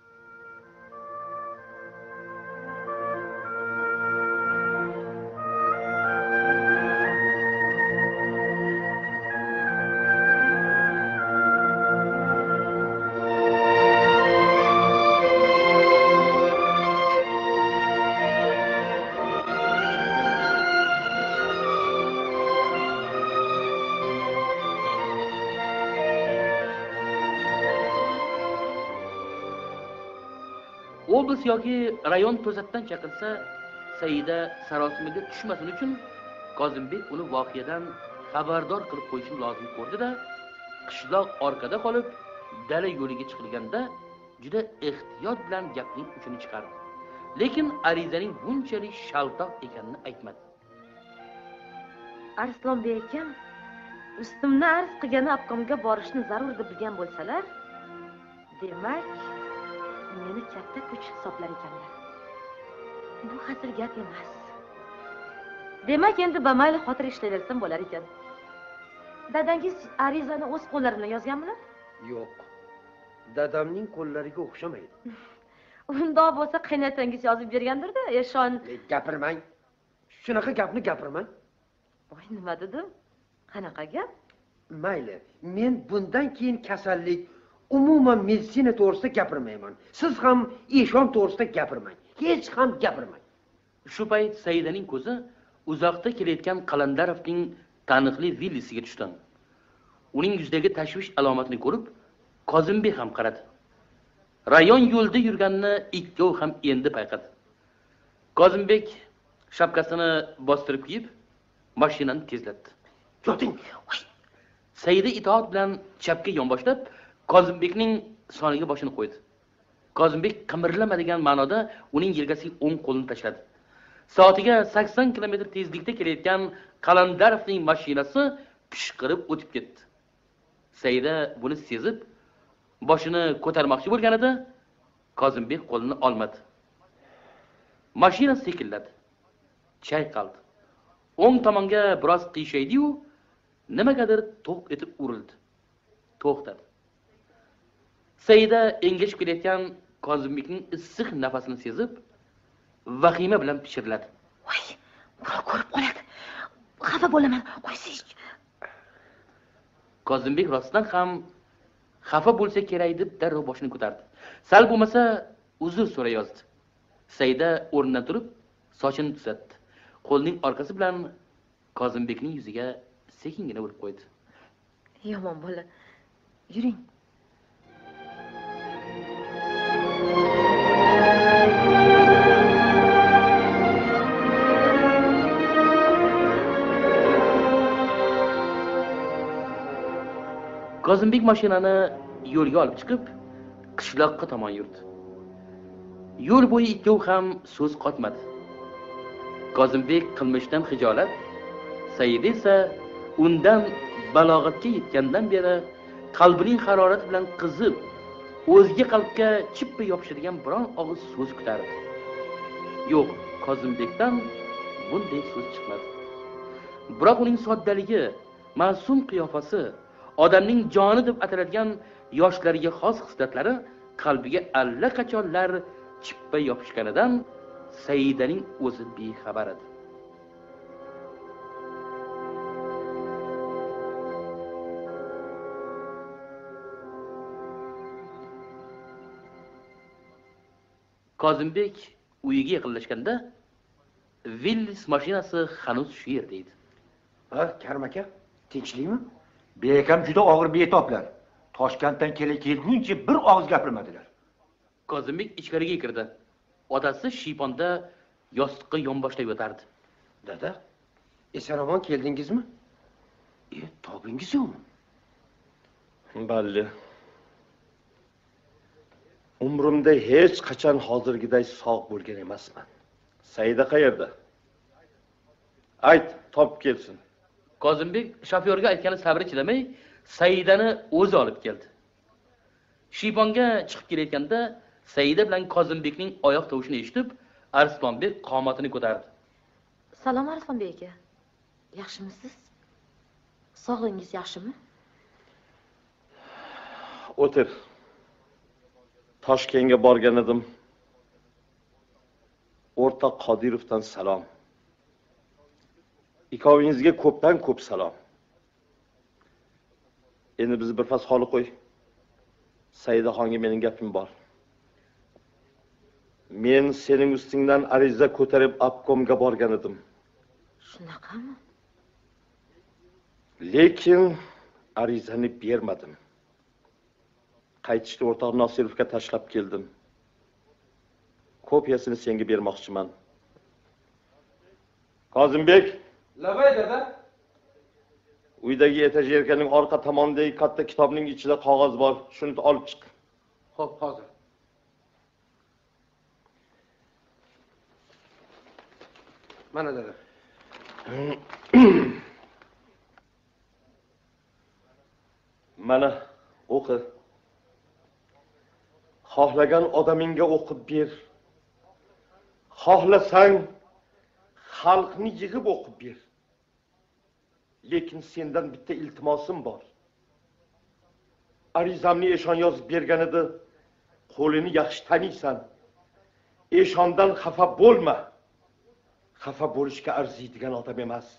Oblast yoki rayon to'satdan chaqirsa, Saida sarosimaga tushmasin uchun Kozimbek uni voqeadan xabardor qilib qo'yishni lozim ko'rdi-da, qishloq orqada qolib, dala yo'liga chiqilganda juda ehtiyot bilan gapning uchini chiqardi. Lekin arizaning bunchalik shaltoq ekanini aytmadi. Arslonbek akam ustimni arz qilgani obkomga borishni zarur deb bilgan bo'lsalar, demak meni katta kuch hisoblar ekanlar. Bu hazil gap emas. Demak endi bamayli xotir ishlayversam bo'lar ekan. Dadangiz arizani o'z qo'llari bilan yozganmilar? Yo'q. Dadamning qo'llariga o'xshamaydi. Undoq bo'lsa qaynotangiz yozib bergandir-da, Eshon. Gapirmang. Shunaqa gapni gapirmang. Voy, nima dedim? Qanaqa gap? Mayli, men bundan keyin kasallik, umuman meditsina to'g'risida gapirmayman. Siz ham eshon to'g'risida gapirmang. Hech ham gapirmang. Shu payt Saidaning ko'zi uzoqda kelayotgan Qalandarovning taniqli villisiga tushdi. Uning yuzidagi tashvish alomatini ko'rib, Kozimбек ham qaradi. Rayon yo'lda yurganini ikkov ham endi payqadi. Kozimбек shapkasini bostirib kiyib, mashinani tezlatdi. Yoting. Saida itoat bilan chapga yonboshlab, Kozimбекning soniga boshini qo'ydi. Kozimбек qimirlama degan ma'noda uning yelkasiga o'ng qo'lini tashladi. Soatiga sakson kilometr tezlikda kelayotgan Qalandarovning mashinasi pishqirib o'tib ketdi. Saida buni sezib, boshini ko'tarmoqchi bo'lganida, Kozimбек qo'lini olmadi. Mashina sekilladi. Chayqaldi. O'ng tomonga biroz qiyshaydi-yu, nimagadir to'q etib urildi. To'xtadi. Saida engashib kelayotgan Kozimбекning issiq nafasini sezib, vahima bilan pichirladi. Voy, birov ko'rib qoladi. Xafa bo'laman, qo'ysiz. Kozimбек rostdan ham xafa bo'lsa kerak deb darrov boshini ko'tardi. Sal bo'lmasa uzr so'rayozdi. Saida o'rnidan turib, sochini tuzatdi. Qo'lining orqasi bilan Kozimбекning yuziga sekingina urib qo'ydi. Yomon bola. Yuring. Kozimбек mashinani yo'lga olib chiqib, qishloqqa tomon yurdi. Yo'l bo'yi ikkov ham so'z qotmadi. Kozimбек qilmishdan xijolat, Saida esa undan balog'atga yetgandan beri qalbining harorati bilan qizib, o'zga qalbga chippa yopishadigan biron og'iz so'z kutardi. Yo'q, Kozimбекdan bunday so'z chiqmadi. Biroq uning soddaligi, ma'sum qiyofasi, odamning joni deb ataladigan yoshlarga xos xislatlari qalbiga allaqachonlar chippa yopishganidan Saidaning o'zi bexabar edi. Kozimбек uyiga yaqinlashganda Villis mashinasi hanuz shu yerda edi. Ha, Karim aka, tinchlikmi? Bekam juda og'ir betoblar. Toshkentdan kela kelguncha bir og'iz gapirmadilar. Kozimбек ichkariga kirdi. Otasi shiyponda yostiqqa yonboshlab yotardi. Dada, eson-omon keldingizmi? E, tobingiz yo'qmi? Balli. Umrimda hech qachon hozirgiday sog' bo'lgan emasman. Saida qayerda? Ayt, topib kelsin. Kozimбек shofyorga aytgani sabri chidamay, Saidani o'zi olib keldi. Shiyponga chiqib kelayotganda Saida bilan Kozimбекning oyoq tovushini eshitib, Arslonbek qomatini ko'tardi. Salom Arslonbek aka. Yaxshimisiz? Sog'lig'ingiz yaxshimi? O'tir. Toshkentga borgan edim. O'rta Qodirovdan salom. Ikkovingizga ko'pdan ko'p salom. Endi biz bir fas holi qo'y. Saidaxonga mening gapim bor. Men sening ustingdan ariza ko'tarib obkomga borgan edim. Shunaqami? Lekin arizani bermadim. Qaytishda o'rtoq Nosirovga tashlab keldim. Kopiyasini senga bermoqchiman. Kozimбек, Labay dada. uydagi etajerkaning orqa tomonidagi katta kitobning ichida qog'oz bor. Shuni olib chiq. Xo'p, hozir. Mana dada. Mana o'qi. Xohlagan odamingga o'qib ber. Xohlasang xalqni yig'ib o'qib ber. Lekin sendan bitta iltimosim bor. Arizamni eshon yozib bergan edi. Qo'lini yaxshi taniysan. Eshondan xafa bo'lma. xafa bo'lishga arziydigan odam emas.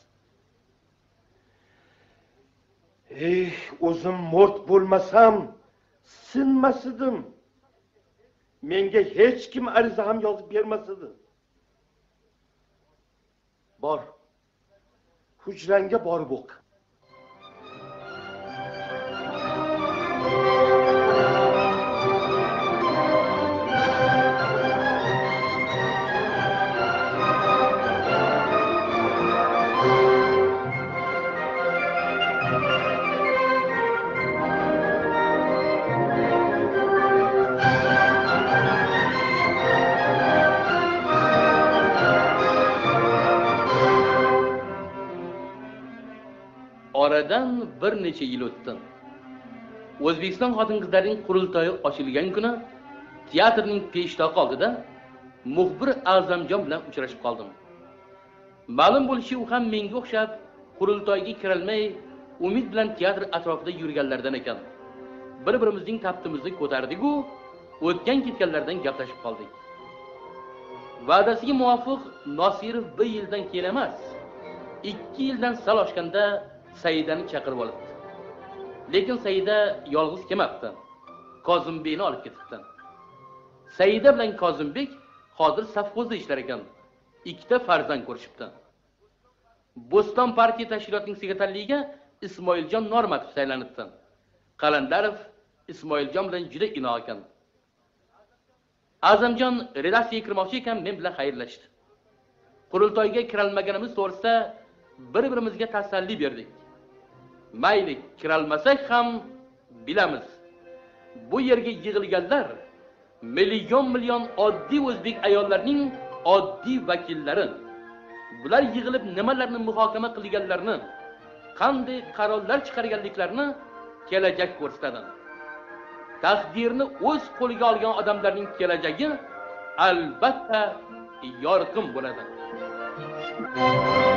Eh, o'zim mort bo'lmasam, sinmasdim. Menga hech kim ariza ham yozib bermasdi. Bor. Hujrangga borib o'q. Oradan bir necha yil o'tdi. O'zbekiston xotin-qizlarining qurultoyi ochilgan kuni teatrning peshtoqi oldida muxbir A'zamjon bilan uchrashib qoldim. Ma'lum bo'lishi, u ham menga o'xshab qurultoyga kirolmay, umid bilan teatr atrofida yurganlardan ekan. Bir-birimizning taftimizni ko'tardik-ku, o'tgan ketganlardan gaplashib qoldik. Va'dasiga muvofiq Nosirov bir yildan keyin emas, ikki yildan sal oshganda Saidani chaqirib olibdi. Lekin Saida yolg'iz kelmabdi. Kozimbekni olib ketibdi. Saida bilan Kozimbek hozir safxozda ishlar ekan. Ikkita farzand ko'rishibdi. Bo'ston partiya tashkilotining sekretarligiga Ismoiljon Normatov saylanibdi. Qalandarov Ismoiljon bilan juda ino ekan. A'zamjon redaksiyaga kirmoqchi ekan, men bilan xayrlashdi. Qurultoyga kirolmaganimiz to'g'risida bir-birimizga tasalli berdik. Mayli, kirolmasak ham bilamiz. Bu yerga yig'ilganlar million-million oddiy o'zbek ayollarining oddiy vakillari. Bular yig'ilib nimalarni muhokama qilganlarini, qanday qarorlar chiqarganliklarini kelajak ko'rsatadi. Taqdirni o'z qo'liga olgan odamlarning kelajagi albatta yorqin bo'ladi.